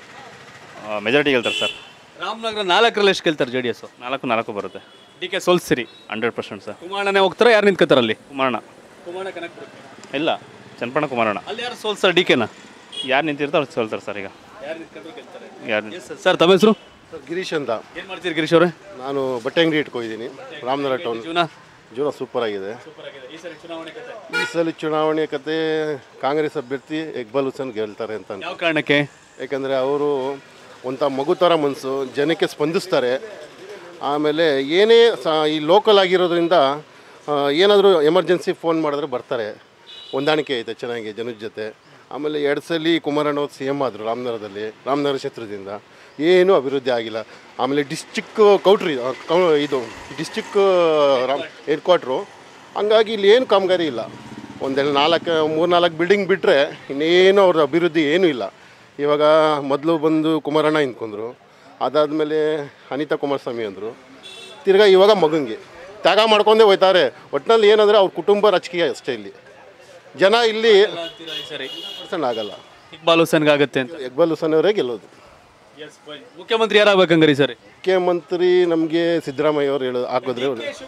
ಮೆಜಾರಿಟಿ ಗೆಲ್ತಾರೆ ಸರ್. ರಾಮನಗರ ನಾಲ್ಕರಲ್ಲಿ ಎಷ್ಟು ಗೆಲ್ತಾರೆ ಜೆ ಡಿ ಎಸ್? ನಾಲ್ಕು ನಾಲ್ಕು ಬರುತ್ತೆ. ಡಿ ಕೆ ಸೋಲ್ಸಿರಿ ಹಂಡ್ರೆಡ್ ಪರ್ಸೆಂಟ್ ಸರ್. ಕುಮಾರಣ್ಣನೇ ಹೋಗ್ತಾರೆ, ಯಾರು ನಿಂತ್ಕೋತಾರಲ್ಲಿ? ಕುಮಾರಣ್ಣ. ಕುಮಾರಣ್ಣ ಕನಕ ಇಲ್ಲ, ಚನ್ನಪಣ್ಣ ಕುಮಾರಣ್ಣ. ಅಲ್ಲಿ ಯಾರು ಸೋಲ್ಸ್ತಾರೆ? ಡಿ ಕೆನ ಯಾರು ನಿಂತಿರ್ತಾರೆ ಅವ್ರು ಸೋಲ್ತಾರೆ ಸರ್. ಈಗ ಯಾರು ನಿಂತ್ಕೊಂಡ್ರು ಗೆಲ್ತಾರೆ. ಯಾರು ಸರ್ ತಮ್ಮ ಹೆಸರು? ಸರ್ ಗಿರೀಶ್ ಅಂತ. ಏನು ಮಾಡ್ತೀರಿ ಗಿರೀಶ್ ಅವರೇ? ನಾನು ಬಟ್ಟೆ ಅಂಗಡಿ ಇಟ್ಕೊಂಡಿದ್ದೀನಿ ರಾಮನಗರ ಟೌನ್. ಜೀವನ ಜೀವನ ಸೂಪರ್ ಆಗಿದೆ. ಈ ಸರಿ ಚುನಾವಣೆ ಕತೆ? ಈ ಸಲ ಚುನಾವಣೆ ಕತೆ ಕಾಂಗ್ರೆಸ್ ಅಭ್ಯರ್ಥಿ ಇಕ್ಬಾಲ್ ಹುಸೇನ್ ಗೆಲ್ತಾರೆ ಅಂತ. ಯಾವ ಕಾರಣಕ್ಕೆ? ಯಾಕಂದರೆ ಅವರು ಒಂಥ ಮಗು ಥರ ಮನಸ್ಸು, ಜನಕ್ಕೆ ಸ್ಪಂದಿಸ್ತಾರೆ. ಆಮೇಲೆ ಏನೇ ಸ ಈ ಲೋಕಲ್ ಆಗಿರೋದ್ರಿಂದ ಏನಾದರೂ ಎಮರ್ಜೆನ್ಸಿ ಫೋನ್ ಮಾಡಿದ್ರೆ ಬರ್ತಾರೆ. ಹೊಂದಾಣಿಕೆ ಐತೆ ಚೆನ್ನಾಗಿ ಜನದ ಜೊತೆ. ಆಮೇಲೆ ಎರಡು ಸಲ ಕುಮಾರಣ್ಣ ಸಿ ಎಮ್ ಆದರು ರಾಮನಗರದಲ್ಲಿ, ರಾಮನಗರ ಕ್ಷೇತ್ರದಿಂದ. ಏನೂ ಅಭಿವೃದ್ಧಿ ಆಗಿಲ್ಲ. ಆಮೇಲೆ ಡಿಸ್ಟಿಕ್ ಕೌಟ್ರಿ ಕೌ ಇದು ಡಿಸ್ಟಿಕ್ ರಾಮ್ ಹೆಡ್ ಕ್ವಾರ್ಟ್ರು, ಹಂಗಾಗಿ ಇಲ್ಲಿ ಏನು ಕಾಮಗಾರಿ ಇಲ್ಲ. ಒಂದೆಲ್ಲ ನಾಲ್ಕು ಮೂರು ನಾಲ್ಕು ಬಿಲ್ಡಿಂಗ್ ಬಿಟ್ಟರೆ ಇನ್ನೇನು ಅವ್ರ ಅಭಿವೃದ್ಧಿ ಏನೂ ಇಲ್ಲ. ಇವಾಗ ಮೊದಲು ಬಂದು ಕುಮಾರಣ್ಣ ನಿಂತ್ಕೊಂಡ್ರು, ಅದಾದಮೇಲೆ ಅನಿತಾ ಕುಮಾರಸ್ವಾಮಿ ಅಂದರು, ತಿರ್ಗಾ ಇವಾಗ ಮಗಂಗೆ ತ್ಯಾಗ ಮಾಡ್ಕೊಂಡೇ ಹೋಯ್ತಾರೆ. ಒಟ್ಟಿನಲ್ಲಿ ಏನಂದರೆ ಅವ್ರ ಕುಟುಂಬ ರಾಜಕೀಯ ಅಷ್ಟೇ. ಇಲ್ಲಿ ಜನ ಇಲ್ಲಿ ಸರಿ ಪರ್ಸೆಂಟ್ ಆಗಲ್ಲ. ಇಕ್ಬಾಲ್ ಹುಸೇನ್ಗೆ ಆಗುತ್ತೆ ಅಂತ. ಇಕ್ಬಾಲ್ ಹುಸೇನ್ ಅವರೇ ಗೆಲ್ಲೋದು. ಮುಖ್ಯಮಂತ್ರಿ ಯಾರಾಗಬೇಕಂಗಾರಿ ಸರಿ? ಮುಖ್ಯಮಂತ್ರಿ ನಮಗೆ ಸಿದ್ದರಾಮಯ್ಯ ಅವರು ಹೇಳೋದು ಹಾಕಿದ್ರೆ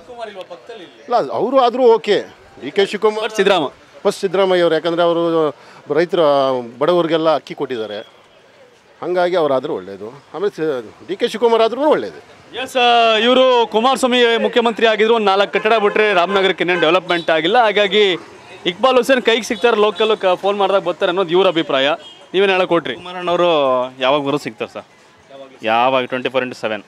ಇಲ್ಲ, ಅವರು ಆದರೂ okay. D K Shivakumar, Siddarama first Siddaramaiah ಅವರು, ಯಾಕಂದರೆ ಅವರು ರೈತರ ಬಡವರಿಗೆಲ್ಲ ಅಕ್ಕಿ ಕೊಟ್ಟಿದ್ದಾರೆ. ಹಾಗಾಗಿ ಅವರಾದರೂ ಒಳ್ಳೆಯದು. ಆಮೇಲೆ ಡಿ ಕೆ ಶಿವಕುಮಾರ್ ಆದ್ರೂ ಒಳ್ಳೆಯದು. ಎಸ್, ಇವರು ಕುಮಾರಸ್ವಾಮಿ ಮುಖ್ಯಮಂತ್ರಿ ಆಗಿದ್ರು. ಒಂದು ನಾಲ್ಕು ಕಟ್ಟಡ ಬಿಟ್ಟರೆ ರಾಮನಗರಕ್ಕೆ ಇನ್ನೇನು ಡೆವಲಪ್ಮೆಂಟ್ ಆಗಿಲ್ಲ. ಹಾಗಾಗಿ ಇಕ್ಬಾಲ್ ಹುಸೇನ್ ಕೈಗೆ ಸಿಗ್ತಾರೆ, ಲೋಕಲ್ ಫೋನ್ ಮಾಡಿದಾಗ ಬರ್ತಾರೆ ಅನ್ನೋದು ಇವ್ರ ಅಭಿಪ್ರಾಯ. ನೀವೇನು ಹೇಳಕ್ ಕೊಟ್ರಿ? ಕುಮಾರಣ್ಣವರು ಯಾವಾಗ ಬರೋ ಸಿಗ್ತಾರೆ ಸರ್, ಯಾವಾಗ ಟ್ವೆಂಟಿ ಫೋರ್ ಇಂಟು ಸೆವೆನ್.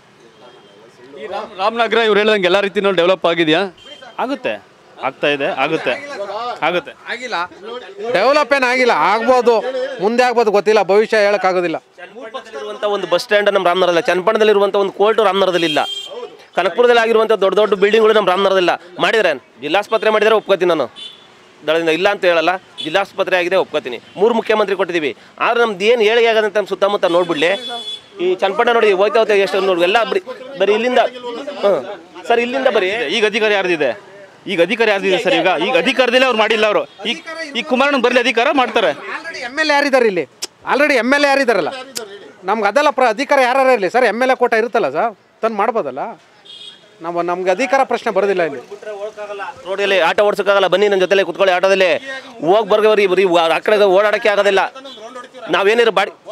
ಈ ರಾಮನಗರ ಇವ್ರು ಹೇಳ್ದಂಗೆ ಎಲ್ಲ ರೀತಿಯಲ್ಲಿ ಡೆವಲಪ್ ಆಗಿದೆಯಾ? ಆಗುತ್ತೆ, ಆಗ್ತಾ ಇದೆ, ಆಗುತ್ತೆ ಆಗುತ್ತೆ ಆಗಿಲ್ಲ, ಡೆವಲಪ್ ಏನು ಆಗಿಲ್ಲ. ಆಗ್ಬೋದು, ಮುಂದೆ ಆಗ್ಬೋದು, ಗೊತ್ತಿಲ್ಲ, ಭವಿಷ್ಯ ಹೇಳೋಕ್ಕಾಗೋದಿಲ್ಲ. ಇರುವಂಥ ಒಂದು ಬಸ್ ಸ್ಟ್ಯಾಂಡ್ ನಮ್ಮ ರಾಮನಗರದಲ್ಲಿ, ಚನ್ನಪಟ್ಟಣದಲ್ಲಿರುವಂಥ ಒಂದು ಕೋರ್ಟು ರಾಮನಗರದಲ್ಲಿ ಇಲ್ಲ. ಕನಕಪುರದಲ್ಲಿ ಆಗಿರುವಂಥ ದೊಡ್ಡ ದೊಡ್ಡ ಬಿಲ್ಡಿಂಗ್ಗಳು ನಮ್ಮ ರಾಮನಗರದಲ್ಲಿಲ್ಲ. ಮಾಡಿದರೆ ಜಿಲ್ಲಾಸ್ಪತ್ರೆ ಮಾಡಿದರೆ ಒಪ್ಕೋತೀನಿ ನಾನು, ದಳದಿಂದ ಇಲ್ಲ ಅಂತ ಹೇಳಲ್ಲ. ಜಿಲ್ಲಾಸ್ಪತ್ರೆ ಆಗಿದೆ ಒಪ್ಕೋತೀನಿ. ಮೂರು ಮುಖ್ಯಮಂತ್ರಿ ಕೊಟ್ಟಿದ್ದೀವಿ. ಆದರೆ ನಮ್ದು ಏನು ಏಳಿಗೆ ಆಗೋದಂತ ನಮ್ಮ ಸುತ್ತಮುತ್ತ ನೋಡ್ಬಿಡ್ಲಿ. ಈ ಚನ್ನಪಟ್ಟಣ ನೋಡಿ ಹೋಯ್ತಾ ಹೋಗ್ತಾ ಎಷ್ಟು ನೋಡಿ ಎಲ್ಲ ಬರೀ ಬರೀ ಇಲ್ಲಿಂದ ಹಾಂ ಸರ್, ಇಲ್ಲಿಂದ ಬರೀ. ಈಗ ಅಧಿಕಾರ ಯಾರ್ದಿದೆ? ಈಗ ಅಧಿಕಾರ ಯಾರ್ದಿದೆ ಸರ್? ಈಗ ಈಗ ಅಧಿಕಾರದಲ್ಲೇ ಅವ್ರು ಮಾಡಿಲ್ಲ. ಅವರು ಈಗ ಈಗ ಕುಮಾರಣ್ಣ ಬರಲಿ ಅಧಿಕಾರ ಮಾಡ್ತಾರೆ. ಆಲ್ರೆಡಿ ಎಮ್ ಎಲ್ ಎ ಯಾರಿದ್ದಾರೆ ಇಲ್ಲಿ? ಆಲ್ರೆಡಿ ಎಮ್ ಎಲ್ ಎ ಯಾರಿದ್ದಾರಲ್ಲ. ನಮ್ಗೆ ಅದೆಲ್ಲ ಪ್ರ ಅಧಿಕಾರ ಯಾರು ಇರಲಿ ಸರ್, ಎಮ್ ಎಲ್ ಎ ಕೋಟ ಇರುತ್ತಲ್ಲ ಸರ್, ತಂದು ಮಾಡ್ಬೋದಲ್ಲ. ನಾವು ನಮ್ಗೆ ಅಧಿಕಾರ ಪ್ರಶ್ನೆ ಬರೋದಿಲ್ಲ ಇಲ್ಲಿ. ರೋಡಲ್ಲಿ ಆಟೋ ಓಡಿಸೋಕ್ಕಾಗಲ್ಲ. ಬನ್ನಿ ನನ್ನ ಜೊತೆಲೆ ಕುತ್ಕೊಳ್ಳಿ ಆಟೋದಲ್ಲಿ. ಹೋಗಿ ಬರ್ಗವ್ರಿ ಬರೀ ಆ ಕಡೆ ಓಡಾಡೋಕ್ಕೆ ಆಗೋದಿಲ್ಲ. ನಾವೇನಿರೋ ಬಾಡಿ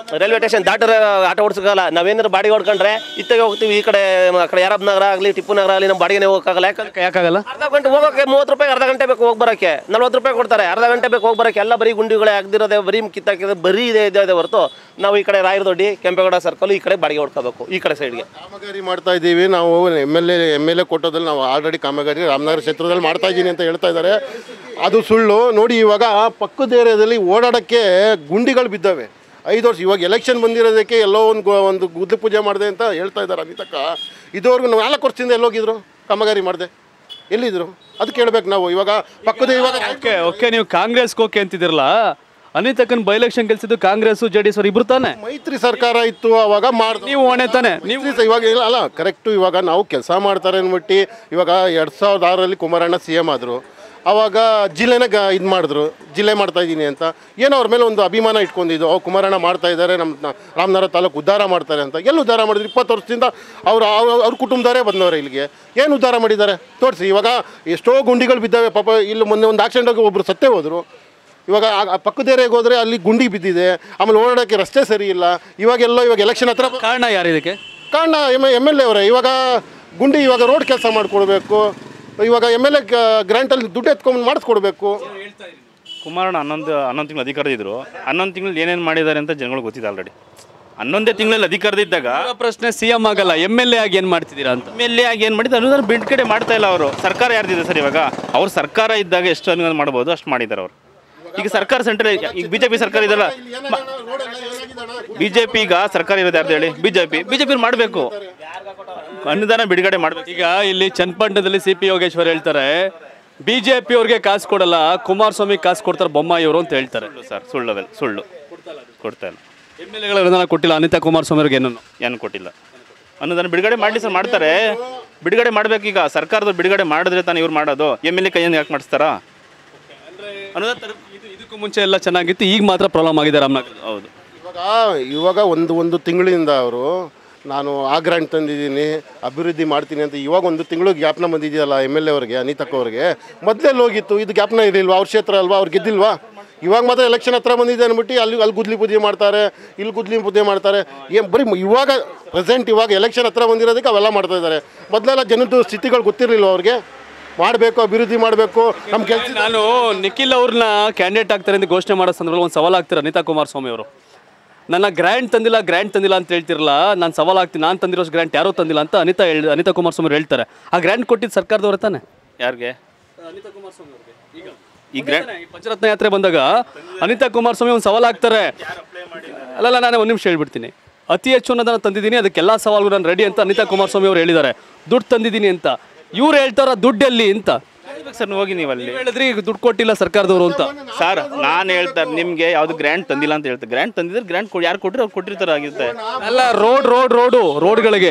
ರೈಲ್ವೆ ಸ್ಟೇಷನ್ ದಾಟರೆ ಆಟೋ ಓಡಿಸೋಕ್ಕಲ್ಲ. ನಾವೇನಾದ್ರು ಬಾಡಿಗೆ ಹೊಡ್ಕೊಂಡ್ರೆ ಇತ್ತಾಗೆ ಹೋಗ್ತೀವಿ. ಈ ಕಡೆ ಆ ಕಡೆ ಯಾರಬ್ ನಗರ ಆಗಲಿ ಟಿಪ್ಪು ನಗರ ಆಗಲಿ ನಮ್ಮ ಬಾಡಿಗೆನೇ ಹೋಗೋಕ್ಕಾಗಲ್ಲ. ಯಾಕಂದ್ರೆ ಯಾಕಾಗಲ್ಲ? ಅರ್ಧ ಗಂಟೆ ಹೋಗೋಕ್ಕೆ ಮೂವತ್ತು ರೂಪಾಯಿ ಅರ್ಧ ಗಂಟೆ ಬೇಕು ಹೋಗಿ ಬರೋಕ್ಕೆ. ನಲ್ವತ್ತು ರೂಪಾಯಿ ಕೊಡ್ತಾರೆ. ಅರ್ಧ ಗಂಟೆ ಬೇಕು ಹೋಗಿ ಬರೋಕ್ಕೆ. ಎಲ್ಲ ಬರೀ ಗುಂಡಿಗಳೇ ಆಗದಿರೋದೆ, ಬರೀ ಕಿತ್ತಾಕಿದೆ, ಬರೀ ಇದೆ ಇದೆ ಹೊರತು ನಾವು ಈ ಕಡೆ ರಾಯರದೊಡ್ಡಿ ಕೆಂಪೇಗೌಡ ಸರ್ಕಲ್ ಈ ಕಡೆ ಬಾಡಿಗೆ ಹೊಡ್ಕೋಬೇಕು. ಈ ಕಡೆ ಸೈಡ್ಗೆ ಕಾಮಗಾರಿ ಮಾಡ್ತಾ ಇದ್ದೀವಿ ನಾವು. M L A M L A ಕೊಟ್ಟೋದಲ್ಲಿ ನಾವು ಆಲ್ರೆಡಿ ಕಾಮಗಾರಿ ರಾಮನಗರ ಕ್ಷೇತ್ರದಲ್ಲಿ ಮಾಡ್ತಾ ಇದ್ದೀನಿ ಅಂತ ಹೇಳ್ತಾ ಇದ್ದಾರೆ. ಅದು ಸುಳ್ಳು. ನೋಡಿ, ಇವಾಗ ಪಕ್ಕದ ಏರಿಯಾದಲ್ಲಿ ಓಡಾಡೋಕ್ಕೆ ಗುಂಡಿಗಳು ಬಿದ್ದಾವೆ. ಐದು ವರ್ಷ ಇವಾಗ ಎಲೆಕ್ಷನ್ ಬಂದಿರೋದಕ್ಕೆ ಎಲ್ಲೋ ಒಂದು ಒಂದು ಗುದ್ಲಿ ಪೂಜೆ ಮಾಡಿದೆ ಅಂತ ಹೇಳ್ತಾ ಇದ್ದಾರೆ ಅನಿತಕ್ಕ. ಇದುವರೆಗೂ ನಾವು ನಾಲ್ಕು ವರ್ಷದಿಂದ ಎಲ್ಲೋಗಿದ್ರು ಕಾಮಗಾರಿ ಮಾಡಿದೆ, ಎಲ್ಲಿದ್ರು? ಅದು ಕೇಳಬೇಕು ನಾವು. ಇವಾಗ ಪಕ್ಕದ ಇವಾಗ ಓಕೆ ಓಕೆ ನೀವು ಕಾಂಗ್ರೆಸ್ಗೆ ಓಕೆ ಅಂತಿದಿರಲ್ಲ, ಅನಿತಕ್ಕನ್ ಬೈ ಎಲೆಕ್ಷನ್ ಗೆಲ್ಸಿದ್ದು ಕಾಂಗ್ರೆಸ್ ಜೆ ಡಿ ಎಸ್ ಅವ್ರು ಇಬ್ರು ತಾನೆ? ಮೈತ್ರಿ ಸರ್ಕಾರ ಇತ್ತು ಅವಾಗ ಮಾಡಿದ್ರು. ನೀವು ಹೊಣೆ ತಾನೆ? ನೀವು ಇವಾಗ ಇಲ್ಲ ಅಲ್ಲ, ಕರೆಕ್ಟು. ಇವಾಗ ನಾವು ಕೆಲಸ ಮಾಡ್ತಾರೆ ಅಂದ್ಬಿಟ್ಟು ಇವಾಗ ಎರಡು ಸಾವಿರದ ಆರರಲ್ಲಿ ಕುಮಾರಣ್ಣ ಸಿ ಎಮ್ ಆದರು. ಆವಾಗ ಜಿಲ್ಲೆನ ಗ ಇದು ಮಾಡಿದ್ರು, ಜಿಲ್ಲೆ ಮಾಡ್ತಾಯಿದ್ದೀನಿ ಅಂತ. ಏನೋ ಅವ್ರ ಮೇಲೆ ಒಂದು ಅಭಿಮಾನ ಇಟ್ಕೊಂಡಿದ್ದು, ಅವ್ರು ಕುಮಾರಣ್ಣ ಮಾಡ್ತಾ ಇದ್ದಾರೆ, ನಮ್ಮ ರಾಮನಗರ ತಾಲೂಕು ಉದ್ಧಾರ ಮಾಡ್ತಾರೆ ಅಂತ. ಎಲ್ಲಿ ಉದ್ಧಾರ ಮಾಡಿದ್ರು? ಇಪ್ಪತ್ತು ವರ್ಷದಿಂದ ಅವ್ರು ಅವ್ರ ಕುಟುಂಬದವರೇ ಬಂದವರು ಇಲ್ಲಿಗೆ. ಏನು ಉದ್ಧಾರ ಮಾಡಿದ್ದಾರೆ ತೋರಿಸಿ. ಇವಾಗ ಎಷ್ಟೋ ಗುಂಡಿಗಳು ಬಿದ್ದಾವೆ ಪಾಪ. ಇಲ್ಲಿ ಮೊನ್ನೆ ಒಂದು ಆಕ್ಸಿಡೆಂಟಾಗಿ ಒಬ್ಬರು ಸತ್ತೇ ಹೋದರು. ಇವಾಗ ಪಕ್ಕದ ಏರಿಯಾಗೆ ಹೋದರೆ ಅಲ್ಲಿ ಗುಂಡಿ ಬಿದ್ದಿದೆ. ಆಮೇಲೆ ಓಡಾಡೋಕ್ಕೆ ರಸ್ತೆ ಸರಿ ಇಲ್ಲ. ಇವಾಗೆಲ್ಲ ಇವಾಗ ಎಲೆಕ್ಷನ್ ಹತ್ರ ಕಾರಣ ಯಾರು ಇದಕ್ಕೆ? ಕಾರಣ ಎಮ್ ಎಮ್ ಎಲ್ ಎ ಅವರೇ. ಇವಾಗ ಗುಂಡಿ ಇವಾಗ ರೋಡ್ ಕೆಲಸ ಮಾಡಿಕೊಡ್ಬೇಕು. ಇವಾಗ ಎಮ್ ಎಲ್ ಎ ಗ್ರಾಂಟಲ್ಲಿ ದುಡ್ಡು ಎತ್ಕೊಂಡು ಮಾಡಿಸ್ಕೊಡ್ಬೇಕು. ಕುಮಾರಣ್ಣ ಹನ್ನೊಂದು ಹನ್ನೊಂದು ತಿಂಗಳು ಅಧಿಕಾರದಿದ್ರು. ಹನ್ನೊಂದು ತಿಂಗಳು ಏನೇನು ಮಾಡಿದ್ದಾರೆ ಅಂತ ಜನಗಳಿಗೆ ಗೊತ್ತಿದೆ ಆಲ್ರೆಡಿ. ಹನ್ನೊಂದೇ ತಿಂಗಳಲ್ಲಿ ಅಧಿಕಾರದಿದ್ದಾಗ ಪ್ರಶ್ನೆ ಸಿ ಎಂ ಆಗಲ್ಲ, ಎಮ್ ಎಲ್ ಎ ಆಗಿ ಏನು ಮಾಡ್ತಿದ್ದೀರಾ ಅಂತ. ಎಮ್ ಎಲ್ ಎ ಆಗಿ ಏನು ಮಾಡಿದ್ರು ಅನುದಾನ ಬಿಡುಗಡೆ ಮಾಡ್ತಾ ಇಲ್ಲ ಅವರು. ಸರ್ಕಾರ ಯಾರ್ದಿದೆ ಸರ್ ಇವಾಗ? ಅವ್ರ ಸರ್ಕಾರ ಇದ್ದಾಗ ಎಷ್ಟು ಅನುದಾನ ಮಾಡ್ಬೋದು ಅಷ್ಟು ಮಾಡಿದ್ದಾರೆ ಅವರು. ಈಗ ಸರ್ಕಾರ ಸೆಂಟ್ರಲ್, ಈಗ ಬಿ ಜೆ ಪಿ ಸರ್ಕಾರ ಇದೆಲ್ಲ, ಬಿ ಜೆ ಪಿ ಈಗ ಸರ್ಕಾರ ಇರೋದು ಯಾರ್ದು ಹೇಳಿ? B J P B J P ಮಾಡಬೇಕು, ಅನುದಾನ ಬಿಡುಗಡೆ ಮಾಡಬೇಕು. ಈಗ ಇಲ್ಲಿ ಚನ್ನಪಟ್ಟಣದಲ್ಲಿ ಸಿ ಪಿ ಯೋಗೇಶ್ವರ್ ಹೇಳ್ತಾರೆ ಬಿ ಜೆ ಪಿ ಅವ್ರಿಗೆ ಕಾಸು ಕೊಡಲ್ಲ, ಕುಮಾರಸ್ವಾಮಿ ಕಾಸು ಕೊಡ್ತಾರೆ ಬೊಮ್ಮಾಯಿ ಅವರು ಅಂತ ಹೇಳ್ತಾರೆ. ಸರ್ ಸುಳ್ಳು, ಅವೆಲ್ಲ ಸುಳ್ಳು. ಕೊಡ್ತಾ ಇಲ್ಲ. ಎಮ್ ಎಲ್ ಎಗಳ ಅನುದಾನ ಕೊಟ್ಟಿಲ್ಲ ಅನಿತಾ ಕುಮಾರಸ್ವಾಮಿ ಅವ್ರಿಗೆ ಏನನ್ನು ಏನು ಕೊಟ್ಟಿಲ್ಲ. ಅನುದಾನ ಬಿಡುಗಡೆ ಮಾಡಲಿ ಸರ್, ಮಾಡ್ತಾರೆ. ಬಿಡುಗಡೆ ಮಾಡಬೇಕು. ಈಗ ಸರ್ಕಾರದ ಬಿಡುಗಡೆ ಮಾಡಿದ್ರೆ ತಾನೇ ಇವ್ರು ಮಾಡೋದು. ಎಮ್ ಎಲ್ ಎ ಕೈಯನ್ನು ಯಾಕೆ ಮಾಡಿಸ್ತಾರಾ? ಅನುದಾನ ಇದಕ್ಕೂ ಮುಂಚೆ ಎಲ್ಲ ಚೆನ್ನಾಗಿತ್ತು, ಈಗ ಮಾತ್ರ ಪ್ರಾಬ್ಲಮ್ ಆಗಿದೆ ರಾಮನಗರ. ಹೌದು. ಇವಾಗ ಇವಾಗ ಒಂದು ಒಂದು ತಿಂಗಳಿಂದ ಅವರು ನಾನು ಆ ಗ್ರಾಂಟ್ ತಂದಿದ್ದೀನಿ, ಅಭಿವೃದ್ಧಿ ಮಾಡ್ತೀನಿ ಅಂತ ಇವಾಗ ಒಂದು ತಿಂಗಳು ಜ್ಞಾಪನ ಬಂದಿದೆಯಲ್ಲ ಎಮ್ ಎಲ್ ಎ ಅವ್ರಿಗೆ, ಅನಿತಕ್ಕವ್ರಿಗೆ. ಮೊದಲೆಲ್ಲಿ ಹೋಗಿತ್ತು ಇದು ಜ್ಞಾಪನ? ಇರಲಿಲ್ವಾ? ಅವ್ರ ಕ್ಷೇತ್ರ ಅಲ್ವಾ, ಅವ್ರು ಗೆದ್ದಿಲ್ವಾ? ಇವಾಗ ಮಾತ್ರ ಎಲೆಕ್ಷನ್ ಹತ್ರ ಬಂದಿದೆ ಅಂದ್ಬಿಟ್ಟು ಅಲ್ಲಿ ಅಲ್ಲಿ ಗುದ್ಲಿ ಪೂಜೆ ಮಾಡ್ತಾರೆ, ಇಲ್ಲಿ ಗುದ್ಲಿ ಪೂಜೆ ಮಾಡ್ತಾರೆ. ಏನು ಬರೀ ಇವಾಗ ಪ್ರೆಸೆಂಟ್ ಇವಾಗ ಎಲೆಕ್ಷನ್ ಹತ್ರ ಬಂದಿರೋದಕ್ಕೆ ಅವೆಲ್ಲ ಮಾಡ್ತಾ ಇದ್ದಾರೆ. ಮೊದಲೆಲ್ಲ ಜನದ ಸ್ಥಿತಿಗಳು ಗೊತ್ತಿರಲಿಲ್ಲ ಅವ್ರಿಗೆ. ಮಾಡಬೇಕು, ಅಭಿವೃದ್ಧಿ ಮಾಡಬೇಕು ನಮ್ಮ ಕೆಲಸ. ನಾನು ನಿಖಿಲ್ ಅವ್ರನ್ನ ಕ್ಯಾಂಡಿಡೇಟ್ ಆಗ್ತಾರೆ ಅಂತ ಘೋಷಣೆ ಮಾಡೋ ಸಂದರ್ಭದಲ್ಲಿ ಒಂದು ಸವಾಲು ಆಗ್ತಾರೆ ಅನಿತಾ ಕುಮಾರಸ್ವಾಮಿ ಅವರು. ನನ್ನ ಗ್ರ್ಯಾಂಟ್ ತಂದಿಲ್ಲ ಗ್ರ್ಯಾಂಟ್ ತಂದಿಲ್ಲ ಅಂತ ಹೇಳ್ತಿರಲ್ಲ, ನಾನು ಸವಾಲು ಆಗ್ತೀನಿ, ನಾನು ತಂದಿರೋ ಗ್ರ್ಯಾಂಟ್ ಯಾರೂ ತಂದಿಲ್ಲ ಅಂತ ಅನಿತಾ ಹೇಳಿ ಅನಿತಾ ಕುಮಾರಸ್ವಾಮಿ ಅವ್ರು ಹೇಳ್ತಾರೆ. ಆ ಗ್ರ್ಯಾಂಟ್ ಕೊಟ್ಟಿದ್ದು ಸರ್ಕಾರದವ್ರೆ ತಾನೆ? ಯಾರಿಗೆ? ಅನಿತಾ ಕುಮಾರಸ್ವಾಮಿ ಅವ್ರಿಗೆ. ಈಗ ಈ ಗ್ರ್ಯಾಂಟ್ ಪಂಚರತ್ನ ಯಾತ್ರೆ ಬಂದಾಗ ಅನಿತಾ ಕುಮಾರಸ್ವಾಮಿ ಒಂದು ಸವಾಲು ಆಗ್ತಾರೆ. ಅಲ್ಲಲ್ಲ, ನಾನು ಒಂದು ನಿಮಿಷ ಹೇಳ್ಬಿಡ್ತೀನಿ. ಅತಿ ಹೆಚ್ಚು ಅನ್ನೋದನ್ನು ತಂದಿದ್ದೀನಿ, ಅದಕ್ಕೆಲ್ಲ ಸವಾಲು ನಾನು ರೆಡಿ ಅಂತ ಅನಿತಾ ಕುಮಾರಸ್ವಾಮಿ ಅವರು ಹೇಳಿದ್ದಾರೆ. ದುಡ್ಡು ತಂದಿದ್ದೀನಿ ಅಂತ. ಇವ್ರು ಹೇಳ್ತಾರ ದುಡ್ಡಲ್ಲಿ ಅಂತ. ಸರ್ ಹೋಗಿ ನೀವು ಅಲ್ಲಿ ಹೇಳಿದ್ರಿ ದುಡ್ಡು ಕೊಟ್ಟಿಲ್ಲ ಸರ್ಕಾರದವರು ಅಂತ. ಸರ್ ನಾನು ಹೇಳ್ತಾರೆ ನಿಮಗೆ ಯಾವುದು ಗ್ರ್ಯಾಂಟ್ ತಂದಿಲ್ಲ ಅಂತ ಹೇಳ್ತಾರೆ. ಗ್ರ್ಯಾಂಟ್ ತಂದಿದ್ರೆ ಗ್ರ್ಯಾಂಟ್ ಯಾರು ಕೊಟ್ಟರೆ ಅವ್ರು ಕೊಟ್ಟಿರ್ತಾರೆ ಆಗಿರುತ್ತೆ. ಅಲ್ಲ, ರೋಡ್ ರೋಡ್ ರೋಡು ರೋಡ್ಗಳಿಗೆ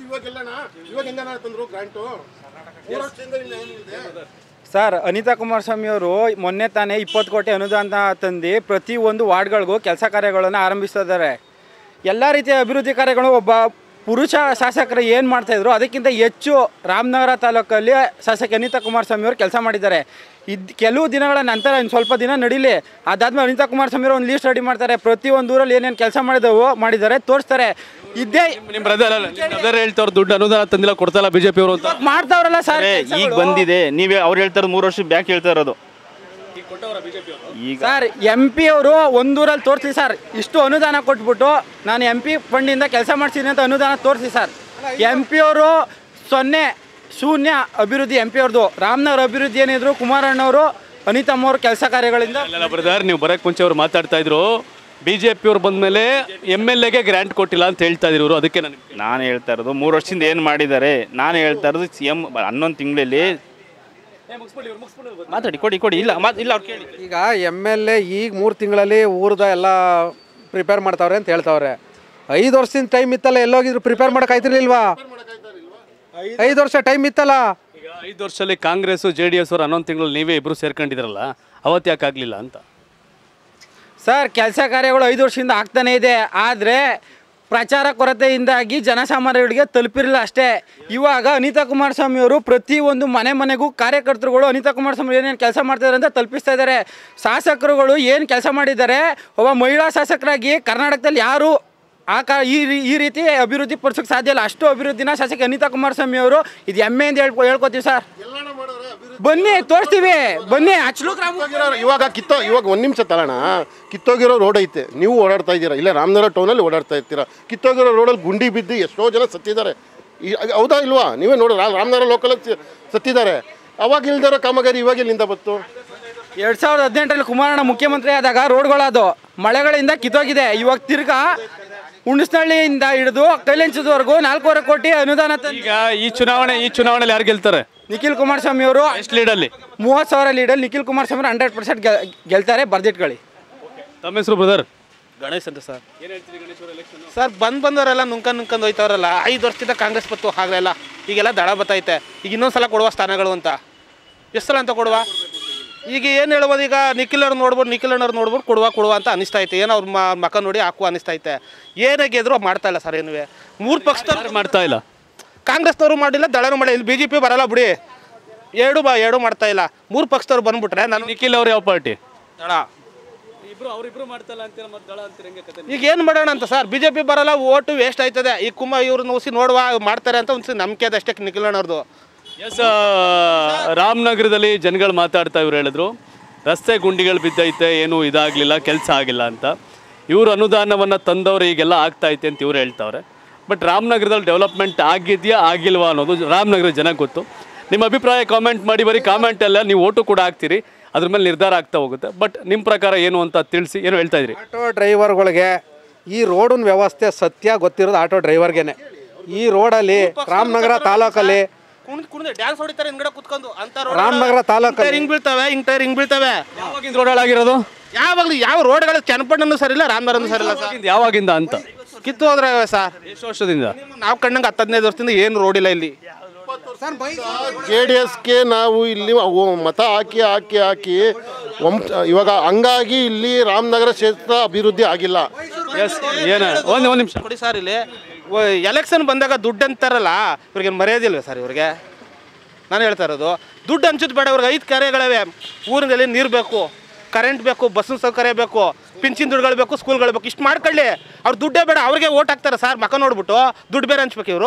ಸರ್, ಅನಿತಾ ಕುಮಾರಸ್ವಾಮಿ ಅವರು ಮೊನ್ನೆ ತಾನೇ ಇಪ್ಪತ್ತು ಕೋಟಿ ಅನುದಾನ ತಂದು ಪ್ರತಿಯೊಂದು ವಾರ್ಡ್ಗಳಿಗೂ ಕೆಲಸ ಕಾರ್ಯಗಳನ್ನು ಆರಂಭಿಸ್ತಿದ್ದಾರೆ. ಎಲ್ಲ ರೀತಿಯ ಅಭಿವೃದ್ಧಿ ಕಾರ್ಯಗಳು ಒಬ್ಬ ಪುರುಷ ಶಾಸಕರು ಏನು ಮಾಡ್ತಾಯಿದ್ರು ಅದಕ್ಕಿಂತ ಹೆಚ್ಚು ರಾಮನಗರ ತಾಲೂಕಲ್ಲಿ ಶಾಸಕ ಅನಿತಾ ಕುಮಾರಸ್ವಾಮಿ ಅವರು ಕೆಲಸ ಮಾಡಿದ್ದಾರೆ. ಇದು ಕೆಲವು ದಿನಗಳ ನಂತರ ಇನ್ನು ಸ್ವಲ್ಪ ದಿನ ನಡೀಲಿ, ಅದಾದ್ಮೇಲೆ ಅನಿತಾ ಕುಮಾರಸ್ವಾಮಿ ಅವರು ಒಂದು ಲೀಸ್ಟ್ ರೆಡಿ ಮಾಡ್ತಾರೆ. ಪ್ರತಿಯೊಂದು ಊರಲ್ಲಿ ಏನೇನು ಕೆಲಸ ಮಾಡಿದವು ಮಾಡಿದ್ದಾರೆ ತೋರಿಸ್ತಾರೆ. ಇದೇ ನಿಮ್ಮ ಬ್ರದರ್ ಅಲ್ಲ, ನಿಮ್ಮ ಬ್ರದರ್ ಹೇಳ್ತಾವ್ರು ದುಡ್ಡು ಅನುದಾನ ತಂದಿಲ್ಲ ಕೊಡ್ತಾಯಿಲ್ಲ ಬಿಜೆಪಿ ಅವರು ಅಂತ ಮಾಡ್ತಾವ್ರಲ್ಲ ಸರ್. ಈಗ ಬಂದಿದೆ, ನೀವೇ ಅವ್ರು ಹೇಳ್ತಾರೆ ಮೂರು ವರ್ಷ ಬ್ಯಾಕ್ ಹೇಳ್ತಾ ಇರೋದು. ಈಗ ಸರ್ ಎಂ ಪಿ ಅವರು ಒಂದೂರಲ್ಲಿ ತೋರಿಸಿ ಸರ್, ಇಷ್ಟು ಅನುದಾನ ಕೊಟ್ಬಿಟ್ಟು ನಾನು ಎಂ ಪಿ ಫಂಡಿಂದ ಕೆಲಸ ಮಾಡ್ತೀನಿ ಅಂತ ಅನುದಾನ ತೋರಿಸಿ ಸರ್. ಎಂ ಪಿ ಅವರು ಸೊನ್ನೆ ಶೂನ್ಯ ಅಭಿವೃದ್ಧಿ ಎಂ ಪಿ ಅವ್ರದ್ದು. ರಾಮನಗರ ಅಭಿವೃದ್ಧಿ ಏನಿದ್ರು ಕುಮಾರಣ್ಣವರು ಅನಿತಮ್ಮ ಅವರು ಕೆಲಸ ಕಾರ್ಯಗಳಿಂದ. ಬ್ರದರ್, ನೀವು ಬರೋಕ್ಕೆ ಮುಂಚೆ ಅವ್ರು ಮಾತಾಡ್ತಾ ಇದ್ರು ಬಿ ಜೆ ಪಿ ಅವ್ರು ಬಂದ ಮೇಲೆ ಎಮ್ ಎಲ್ ಎಗೆ ಗ್ರ್ಯಾಂಟ್ ಕೊಟ್ಟಿಲ್ಲ ಅಂತ ಹೇಳ್ತಾ ಇದ್ರು ಇವರು. ಅದಕ್ಕೆ ನಾನು ನಾನು ಹೇಳ್ತಾ ಇರೋದು ಮೂರು ವರ್ಷದಿಂದ ಏನು ಮಾಡಿದ್ದಾರೆ. ನಾನು ಹೇಳ್ತಾ ಇರೋದು ಸಿ ಎಮ್ ಹನ್ನೊಂದು ತಿಂಗಳಲ್ಲಿ ಮಾತಾಡಿ ಕೊಡಿ ಕೊಡಿ ಇಲ್ಲ ಮಾತು ಇಲ್ಲ ಅವ್ರು ಕೇಳಿ. ಈಗ ಎಮ್ ಎಲ್ ಎ ಈಗ ಮೂರು ತಿಂಗಳಲ್ಲಿ ಊರ್ದ ಎಲ್ಲ ಪ್ರಿಪೇರ್ ಮಾಡ್ತಾವ್ರೆ ಅಂತ ಹೇಳ್ತಾವ್ರೆ. ಐದು ವರ್ಷದಿಂದ ಟೈಮ್ ಇತ್ತಲ್ಲ, ಎಲ್ಲೋಗಿದ್ರು ಪ್ರಿಪೇರ್ ಮಾಡಕ್ಕೆ ಆಯ್ತಿರ್ಲಿಲ್ವಾ? ಐದು ವರ್ಷ ಟೈಮ್ ಇತ್ತಲ್ಲ. ಈಗ ಐದು ವರ್ಷದಲ್ಲಿ ಕಾಂಗ್ರೆಸ್ ಜೆ ಡಿ ಎಸ್ ಅವರು ಹನ್ನೊಂದು ತಿಂಗಳಲ್ಲಿ ನೀವೇ ಇಬ್ಬರು ಸೇರ್ಕೊಂಡಿದ್ರಲ್ಲ, ಅವತ್ತು ಯಾಕೆ ಆಗಲಿಲ್ಲ ಅಂತ? ಸರ್ ಕೆಲಸ ಕಾರ್ಯಗಳು ಐದು ವರ್ಷದಿಂದ ಆಗ್ತಾನೇ ಇದೆ. ಆದರೆ ಪ್ರಚಾರ ಕೊರತೆಯಿಂದಾಗಿ ಜನಸಾಮಾನ್ಯರಿಗೆ ತಲುಪಿರಲಿಲ್ಲ ಅಷ್ಟೇ. ಇವಾಗ ಅನಿತಾ ಕುಮಾರಸ್ವಾಮಿ ಅವರು ಪ್ರತಿಯೊಂದು ಮನೆ ಮನೆಗೂ ಕಾರ್ಯಕರ್ತರುಗಳು ಅನಿತಾ ಕುಮಾರಸ್ವಾಮಿ ಏನೇನು ಕೆಲಸ ಮಾಡ್ತಿದ್ದಾರೆ ಅಂತ ತಲುಪಿಸ್ತಾ ಇದ್ದಾರೆ. ಶಾಸಕರುಗಳು ಏನು ಕೆಲಸ ಮಾಡಿದ್ದಾರೆ, ಒಬ್ಬ ಮಹಿಳಾ ಶಾಸಕರಾಗಿ ಕರ್ನಾಟಕದಲ್ಲಿ ಯಾರು ಆ ಕಾ ಈ ಈ ರೀತಿ ಅಭಿವೃದ್ಧಿ ಪಡಿಸೋಕ್ಕೆ ಸಾಧ್ಯ ಇಲ್ಲ. ಅಷ್ಟು ಅಭಿವೃದ್ಧಿನ ಶಾಸಕ ಅನಿತಾ ಕುಮಾರಸ್ವಾಮಿ ಅವರು ಇದು ಹೆಮ್ಮೆಯಿಂದ ಹೇಳ್ಕೊ ಹೇಳ್ಕೊತೀವಿ ಸರ್. ಬನ್ನಿ ತೋರಿಸ್ತೀವಿ, ಬನ್ನಿ ಅಚ್ಚಲು ಇವಾಗ ಕಿತ್ತೋ ಇವಾಗ ಒಂದು ನಿಮಿಷ ತಗೋಣ. ಕಿತ್ತೋಗಿರೋ ರೋಡ್ ಐತೆ, ನೀವು ಓಡಾಡ್ತಾ ಇದ್ದೀರಾ, ಇಲ್ಲೇ ರಾಮನಗರ ಟೌನಲ್ಲಿ ಓಡಾಡ್ತಾ ಇರ್ತೀರಾ. ಕಿತ್ತೋಗಿರೋ ರೋಡಲ್ಲಿ ಗುಂಡಿ ಬಿದ್ದು ಎಷ್ಟೋ ಜನ ಸತ್ತಿದ್ದಾರೆ. ಈ ಹೌದಾ ಇಲ್ವಾ? ನೀವೇ ನೋಡಿ, ರಾಮನಗರ ಲೋಕಲಲ್ಲಿ ಸತ್ತಿದ್ದಾರೆ. ಅವಾಗ ಇಲ್ದಿರೋ ಕಾಮಗಾರಿ ಇವಾಗ ಇಲ್ಲಿಂದ ಬತ್ತು. ಎರಡು ಸಾವಿರದ ಹದಿನೆಂಟರಲ್ಲಿ ಕುಮಾರಣ್ಣ ಮುಖ್ಯಮಂತ್ರಿ ಆದಾಗ ರೋಡ್ಗಳದು ಮಳೆಗಳಿಂದ ಕಿತ್ತೋಗಿದೆ. ಇವಾಗ ತಿರ್ಗಾ ಹುಣಸನಹಳ್ಳಿಯಿಂದ ಹಿಡಿದು ಕೈಲೆಂಚದವರೆಗೂ ನಾಲ್ಕೂವರೆ ಕೋಟಿ ಅನುದಾನ. ಈಗ ಈ ಚುನಾವಣೆ ಈ ಚುನಾವಣೆಯಲ್ಲಿ ಯಾರು ಗೆಲ್ತಾರೆ? ನಿಖಿಲ್ ಕುಮಾರಸ್ವಾಮಿ ಅವರು ಎಷ್ಟು ಲೀಡಲ್ಲಿ? ಮೂವತ್ತು ಸಾವಿರ ಲೀಡಲ್ಲಿ ನಿಖಿಲ್ ಕುಮಾರಸ್ವಾಮಿ ಅವರು ಹಂಡ್ರೆಡ್ ಪರ್ಸೆಂಟ್ ಗೆಲ್ತಾರೆ. ಬರ್ದಿಟ್ಕೊಳ್ಳಿ. ತಮ್ಮ ಹೆಸರು ಬ್ರದರ್? ಗಣೇಶ್ ಅಂತ ಸರ್. ಸರ್ ಬಂದು ಬಂದವರೆಲ್ಲ ನುಂಕಂಡು ನುಂಕಂದು ಹೋಯ್ತವ್ರಲ್ಲ. ಐದು ವರ್ಷದಿಂದ ಕಾಂಗ್ರೆಸ್ ಬತ್ತು ಆಗಲೆಲ್ಲ, ಈಗೆಲ್ಲ ದಳ ಬತ್ತೈತೆ. ಈಗ ಇನ್ನೊಂದು ಸಲ ಕೊಡುವ ಸ್ಥಾನಗಳು ಅಂತ ಎಷ್ಟು ಸಲ ಅಂತ ಕೊಡುವ? ಈಗ ಏನು ಹೇಳ್ಬೋದು, ಈಗ ನಿಖಿಲವ್ರು ನೋಡ್ಬೋದು, ನಿಖಿಲಣ್ಣವ್ರು ನೋಡ್ಬೋದು ಕೊಡುವ ಕೊಡುವ ಅಂತ ಅನಿಸ್ತೈತೆ. ಏನೋ ಅವ್ರ ಮಕ್ಕ ನೋಡಿ ಹಾಕುವ ಅನಿಸ್ತೈತೆ. ಏನೇ ಗೆದ್ರು ಮಾಡ್ತಾ ಇಲ್ಲ ಸರ್. ಏನುವೆ ಮೂರು ಪಕ್ಷದವ್ರು ಮಾಡ್ತಾ ಇಲ್ಲ, ಕಾಂಗ್ರೆಸ್ನವರು ಮಾಡಿಲ್ಲ, ದಳನೂ ಮಾಡಿಲ್ಲ. ಇಲ್ಲಿ ಬಿ ಜೆ ಪಿ ಬರಲ್ಲ ಬಿಡಿ, ಎರಡು ಬಾ ಎರಡು ಮಾಡ್ತಾ ಇಲ್ಲ. ಮೂರು ಪಕ್ಷದವ್ರು ಬಂದ್ಬಿಟ್ರೆ ನಾನು ನಿಖಿಲ್ ಅವ್ರು ಯಾವ ಪಾರ್ಟಿ? ದಳ. ಈಗ ಏನು ಮಾಡೋಣ ಅಂತ ಸರ್? ಬಿ ಜೆ ಪಿ ಬರಲ್ಲ, ಓಟು ವೇಸ್ಟ್ ಆಯ್ತದೆ. ಈ ಕುಮಾರ್ ಇವ್ರನ್ನ ಉಸಿ ನೋಡುವ ಮಾಡ್ತಾರೆ ಅಂತ ಒಂದು ನಂಬಿಕೆ ಅದ ಅಷ್ಟೇ ನಿಖಿಲಣ್ಣವ್ರದ್ದು. ಎಸ್, ರಾಮನಗರದಲ್ಲಿ ಜನಗಳು ಮಾತಾಡ್ತಾ ಇವ್ರು ಹೇಳಿದ್ರು ರಸ್ತೆ ಗುಂಡಿಗಳು ಬಿದ್ದೈತೆ, ಏನೂ ಇದಾಗಲಿಲ್ಲ, ಕೆಲಸ ಆಗಿಲ್ಲ ಅಂತ. ಇವರು ಅನುದಾನವನ್ನು ತಂದವರು ಈಗೆಲ್ಲ ಆಗ್ತಾಯಿದೆ ಅಂತ ಇವ್ರು ಹೇಳ್ತಾವ್ರೆ. ಬಟ್ ರಾಮನಗರದಲ್ಲಿ ಡೆವಲಪ್ಮೆಂಟ್ ಆಗಿದೆಯಾ ಆಗಿಲ್ವಾ ಅನ್ನೋದು ರಾಮನಗರ ಜನಕ್ಕೆ ಗೊತ್ತು. ನಿಮ್ಮ ಅಭಿಪ್ರಾಯ ಕಾಮೆಂಟ್ ಮಾಡಿ. ಬರೀ ಕಾಮೆಂಟಲ್ಲ, ನೀವು ಓಟು ಕೂಡ ಹಾಕ್ತೀರಿ, ಅದ್ರ ಮೇಲೆ ನಿರ್ಧಾರ ಆಗ್ತಾ ಹೋಗುತ್ತೆ. ಬಟ್ ನಿಮ್ಮ ಪ್ರಕಾರ ಏನು ಅಂತ ತಿಳಿಸಿ, ಏನು ಹೇಳ್ತಾ ಇದ್ರಿ? ಆಟೋ ಡ್ರೈವರ್ಗಳಿಗೆ ಈ ರೋಡಿನ ವ್ಯವಸ್ಥೆ ಸತ್ಯ ಗೊತ್ತಿರೋದು ಆಟೋ ಡ್ರೈವರ್ಗೆನೆ. ಈ ರೋಡಲ್ಲಿ ರಾಮನಗರ ತಾಲೂಕಲ್ಲಿ ಕುಣಿದ್ ಕುಣಿದ್ ಡ್ಯಾನ್ಸ್ ಹೊಡಿತಾರೆ ಹಿಂಗಡೆ ಕುತ್ಕೊಂಡು ಅಂತ. ರಾಮನಗರ ತಾಲೂಕು ಹಿಂಗ್ ಬೀಳ್ತವೆ, ಹಿಂಗ್ ಟೈರ್ ಹಿಂಗ್ ಬೀಳ್ತವೆ. ಯಾವಾಗಿಂದ ರೋಡ್ ಹಾಳಾಗಿರೋದು? ಯಾವಾಗಲೂ ಯಾವ ರೋಡ್ಗಳು ಚನ್ನಪಟ್ಟಣನೂ ಸರಿ ಇಲ್ಲ, ರಾಮನಗರನೂ ಸರಿ ಇಲ್ಲ ಸರ್. ಯಾವಾಗಿಂದ ಅಂತ ಕಿತ್ತು ಹೋದ್ರೆ ಸರ್ ಎಷ್ಟು ವರ್ಷದಿಂದ? ನಾವು ಕಣ್ಣಂಗೆ ಹತ್ತು ಹದಿನೈದು ವರ್ಷದಿಂದ ಏನು ರೋಡ್ ಇಲ್ಲ ಇಲ್ಲಿ. ಜೆ ಡಿ ಎಸ್ಗೆ ನಾವು ಇಲ್ಲಿ ಮತ ಹಾಕಿ ಹಾಕಿ ಹಾಕಿ ವಂಶ ಇವಾಗ ಹಂಗಾಗಿ ಇಲ್ಲಿ ರಾಮನಗರ ಕ್ಷೇತ್ರ ಅಭಿವೃದ್ಧಿ ಆಗಿಲ್ಲ. ಎಸ್, ಏನು ಒಂದು ಒಂದು ನಿಮಿಷ ಕೊಡಿ ಸರ್. ಇಲ್ಲಿ ಎಲೆಕ್ಷನ್ ಬಂದಾಗ ದುಡ್ಡು ಅಂತಾರಲ್ಲ, ಇವ್ರಿಗೆ ಮರ್ಯಾದಿಲ್ವ ಸರ್? ಇವ್ರಿಗೆ ನಾನು ಹೇಳ್ತಾ ಇರೋದು, ದುಡ್ಡು ಹಂಚೋದು ಬೇಡ. ಇವ್ರಿಗೆ ಐದು ಕಾರ್ಯಗಳಿವೆ. ಊರಿನಲ್ಲಿ ನೀರು ಬೇಕು, ಕರೆಂಟ್ ಬೇಕು, ಬಸ್ಸಿನ ಸೌಕರ್ಯ ಬೇಕು, ಪಿಂಚಿನ ದುಡ್ಡುಗಳು ಬೇಕು, ಸ್ಕೂಲ್ಗಳು ಬೇಕು. ಇಷ್ಟು ಮಾಡ್ಕೊಳ್ಳಿ. ಅವ್ರು ದುಡ್ಡೇ ಬೇಡ, ಅವ್ರಿಗೆ ಓಟ್ ಹಾಕ್ತಾರೆ ಸರ್. ಮಕ್ಕ ನೋಡ್ಬಿಟ್ಟು ದುಡ್ಡು ಬೇರೆ ಹಂಚ್ಬೇಕು. ಇವರು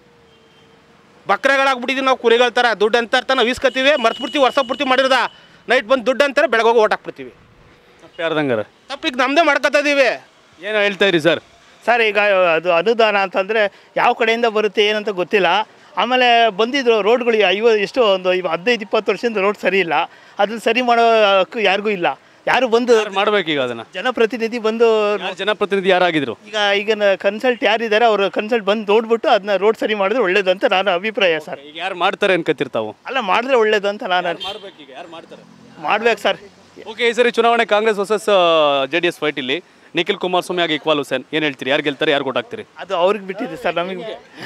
ಬಕ್ರೆಗಳಾಗ್ಬಿಟ್ಟಿದ್ದೀವಿ ನಾವು, ಕುರಿಗಳ ಥರ. ದುಡ್ಡು ಅಂತ ಇರ್ತಾ ನಾವು ಇಸ್ಕೊತೀವಿ, ಮರ್ತ್ಬಿಡ್ತೀವಿ. ವರ್ಷ ಪೂರ್ತಿ ಮಾಡಿರೋದ ನೈಟ್ ಬಂದು ದುಡ್ಡು ಅಂತಾರೆ, ಬೆಳಗ್ಗೆ ಓಟ್ ಹಾಕ್ಬಿಡ್ತೀವಿ. ಯಾರ್ದಂಗಾರ ತಪ್ಪಿಗೆ ನಮ್ಮದೇ ಮಾಡ್ಕೊತಾ ಇದ್ದೀವಿ. ಏನು ಹೇಳ್ತಾ ಇರಿ ಸರ್? ಸರ್ ಈಗ ಅದು ಅನುದಾನ ಅಂತಂದರೆ ಯಾವ ಕಡೆಯಿಂದ ಬರುತ್ತೆ ಏನಂತ ಗೊತ್ತಿಲ್ಲ. ಆಮೇಲೆ ಬಂದಿದ್ರು ರೋಡ್ಗಳು ಐವ ಎಷ್ಟು ಒಂದು ಹದಿನೈದು ಇಪ್ಪತ್ತು ವರ್ಷದಿಂದ ರೋಡ್ ಸರಿ ಇಲ್ಲ. ಅದನ್ನು ಸರಿ ಮಾಡೋ ಹಕ್ಕು ಯಾರಿಗೂ ಇಲ್ಲ. ಯಾರು ಬಂದು ಮಾಡ್ಬೇಕೀಗ ಅದನ್ನು? ಜನಪ್ರತಿನಿಧಿ ಬಂದು. ಜನಪ್ರತಿನಿಧಿ ಯಾರಾಗಿದ್ರು? ಈಗ ಈಗ ಕನ್ಸಲ್ಟ್ ಯಾರಿದ್ದಾರೆ ಅವರು ಕನ್ಸಲ್ಟ್ ಬಂದು ನೋಡ್ಬಿಟ್ಟು ಅದನ್ನ ರೋಡ್ ಸರಿ ಮಾಡಿದ್ರೆ ಒಳ್ಳೇದು ಅಂತ ನಾನು ಅಭಿಪ್ರಾಯ ಸರ್. ಈಗ ಯಾರು ಮಾಡ್ತಾರೆ ಅನ್ಕೋತಿರ್ತಾವು? ಅಲ್ಲ, ಮಾಡಿದ್ರೆ ಒಳ್ಳೇದು ಅಂತ ನಾನು ಮಾಡ್ಬೇಕು ಸರ್. ಓಕೆ, ಈ ಸರಿ ಚುನಾವಣೆ Congress versus J D S fight. ಇಲ್ಲಿ ನಿಖಿಲ್ ಕುಮಾರಸ್ವಾಮಿ ಆಗಿ ಇಕ್ಬಾಲ್ ಹುಸೇನ್, ಏನು ಹೇಳ್ತೀರಿ? ಯಾರು ಗೆಲ್ತಾರೆ, ಯಾರು ಕೊಟ್ಟಾಗ್ತೀರಿ? ಅದು ಅವ್ರಿಗೆ ಬಿಟ್ಟಿದೆ ಸರ್. ನಮಗೆ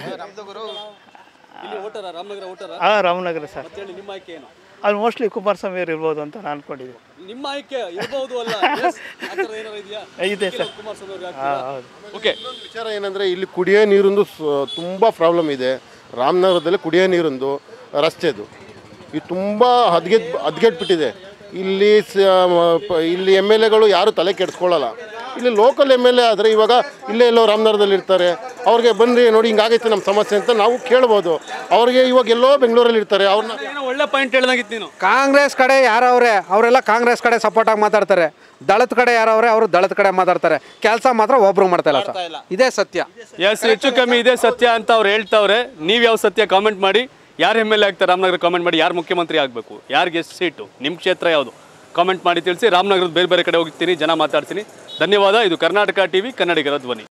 ಹಾಂ, ರಾಮನಗರ ಸರ್. ಅದು ಮೋಸ್ಟ್ಲಿ ಕುಮಾರಸ್ವಾಮಿ ಅವರು ಇರ್ಬೋದು ಅಂತ ನಾನು ಅನ್ಕೊಂಡಿದ್ದೀನಿ. ನಿಮ್ಮ ಆಯ್ಕೆ ಇರಬಹುದು ಅಲ್ಲ? ಇದೆ ಸರ್. ಓಕೆ, ವಿಚಾರ ಏನಂದರೆ ಇಲ್ಲಿ ಕುಡಿಯೋ ನೀರಿಂದು ತುಂಬ ಪ್ರಾಬ್ಲಮ್ ಇದೆ. ರಾಮನಗರದಲ್ಲಿ ಕುಡಿಯೋ ನೀರಿಂದು ರಸ್ತೆದು ಇದು ತುಂಬ ಹದ್ಗೆಟ್ ಹದ್ಗೆಟ್ಬಿಟ್ಟಿದೆ. ಇಲ್ಲಿ ಇಲ್ಲಿ ಎಮ್ ಎಲ್ ಎಗಳು ಯಾರು ತಲೆ ಕೆಡಿಸ್ಕೊಳ್ಳಲ್ಲ. ಇಲ್ಲಿ ಲೋಕಲ್ ಎಮ್ ಎಲ್ ಎ ಆದರೆ ಇವಾಗ ಇಲ್ಲೇ ಎಲ್ಲೋ ರಾಮನಗರದಲ್ಲಿ ಇರ್ತಾರೆ. ಅವ್ರಿಗೆ ಬನ್ನಿ ನೋಡಿ ಹಿಂಗಾಗೈತೆ ನಮ್ಮ ಸಮಸ್ಯೆ ಅಂತ ನಾವು ಕೇಳ್ಬೋದು. ಅವ್ರಿಗೆ ಇವಾಗ ಎಲ್ಲೋ ಬೆಂಗಳೂರಲ್ಲಿ ಇರ್ತಾರೆ. ಅವ್ರನ್ನ ಒಳ್ಳೆ ಪಾಯಿಂಟ್ ಹೇಳ್ದಂಗಿತ್ತು ನೀನು. ಕಾಂಗ್ರೆಸ್ ಕಡೆ ಯಾರವ್ರೆ ಅವರೆಲ್ಲ ಕಾಂಗ್ರೆಸ್ ಕಡೆ ಸಪೋರ್ಟಾಗಿ ಮಾತಾಡ್ತಾರೆ. ದಳದ ಕಡೆ ಯಾರವ್ರೆ ಅವರು ದಳದ ಕಡೆ ಮಾತಾಡ್ತಾರೆ. ಕೆಲಸ ಮಾತ್ರ ಒಬ್ರು ಮಾಡ್ತಾ ಇಲ್ಲ ಸರ್. ಇದೇ ಸತ್ಯ. ಎಸ್, ಹೆಚ್ಚು ಕಮ್ಮಿ ಇದೇ ಸತ್ಯ ಅಂತ ಅವ್ರು ಹೇಳ್ತಾವ್ರೆ. ನೀವು ಯಾವ ಸತ್ಯ ಕಾಮೆಂಟ್ ಮಾಡಿ. ಯಾರು ಎಮ್ ಎಲ್ ಎ ಆಗ್ತಾರೆ ರಾಮನಗರ ಕಾಮೆಂಟ್ ಮಾಡಿ. ಯಾರು ಮುಖ್ಯಮಂತ್ರಿ ಆಗಬೇಕು, ಯಾರಿಗೆ ಎಷ್ಟು ಸೀಟು, ನಿಮ್ಮ ಕ್ಷೇತ್ರ ಯಾವುದು ಕಾಮೆಂಟ್ ಮಾಡಿ ತಿಳಿಸಿ. ರಾಮನಗರದ ಬೇರೆ ಬೇರೆ ಕಡೆ ಹೋಗ್ತೀನಿ, ಜನ ಮಾತಾಡ್ತೀನಿ. ಧನ್ಯವಾದ. ಇದು ಕರ್ನಾಟಕ ಟಿವಿ, ಕನ್ನಡಿಗರ ಧ್ವನಿ.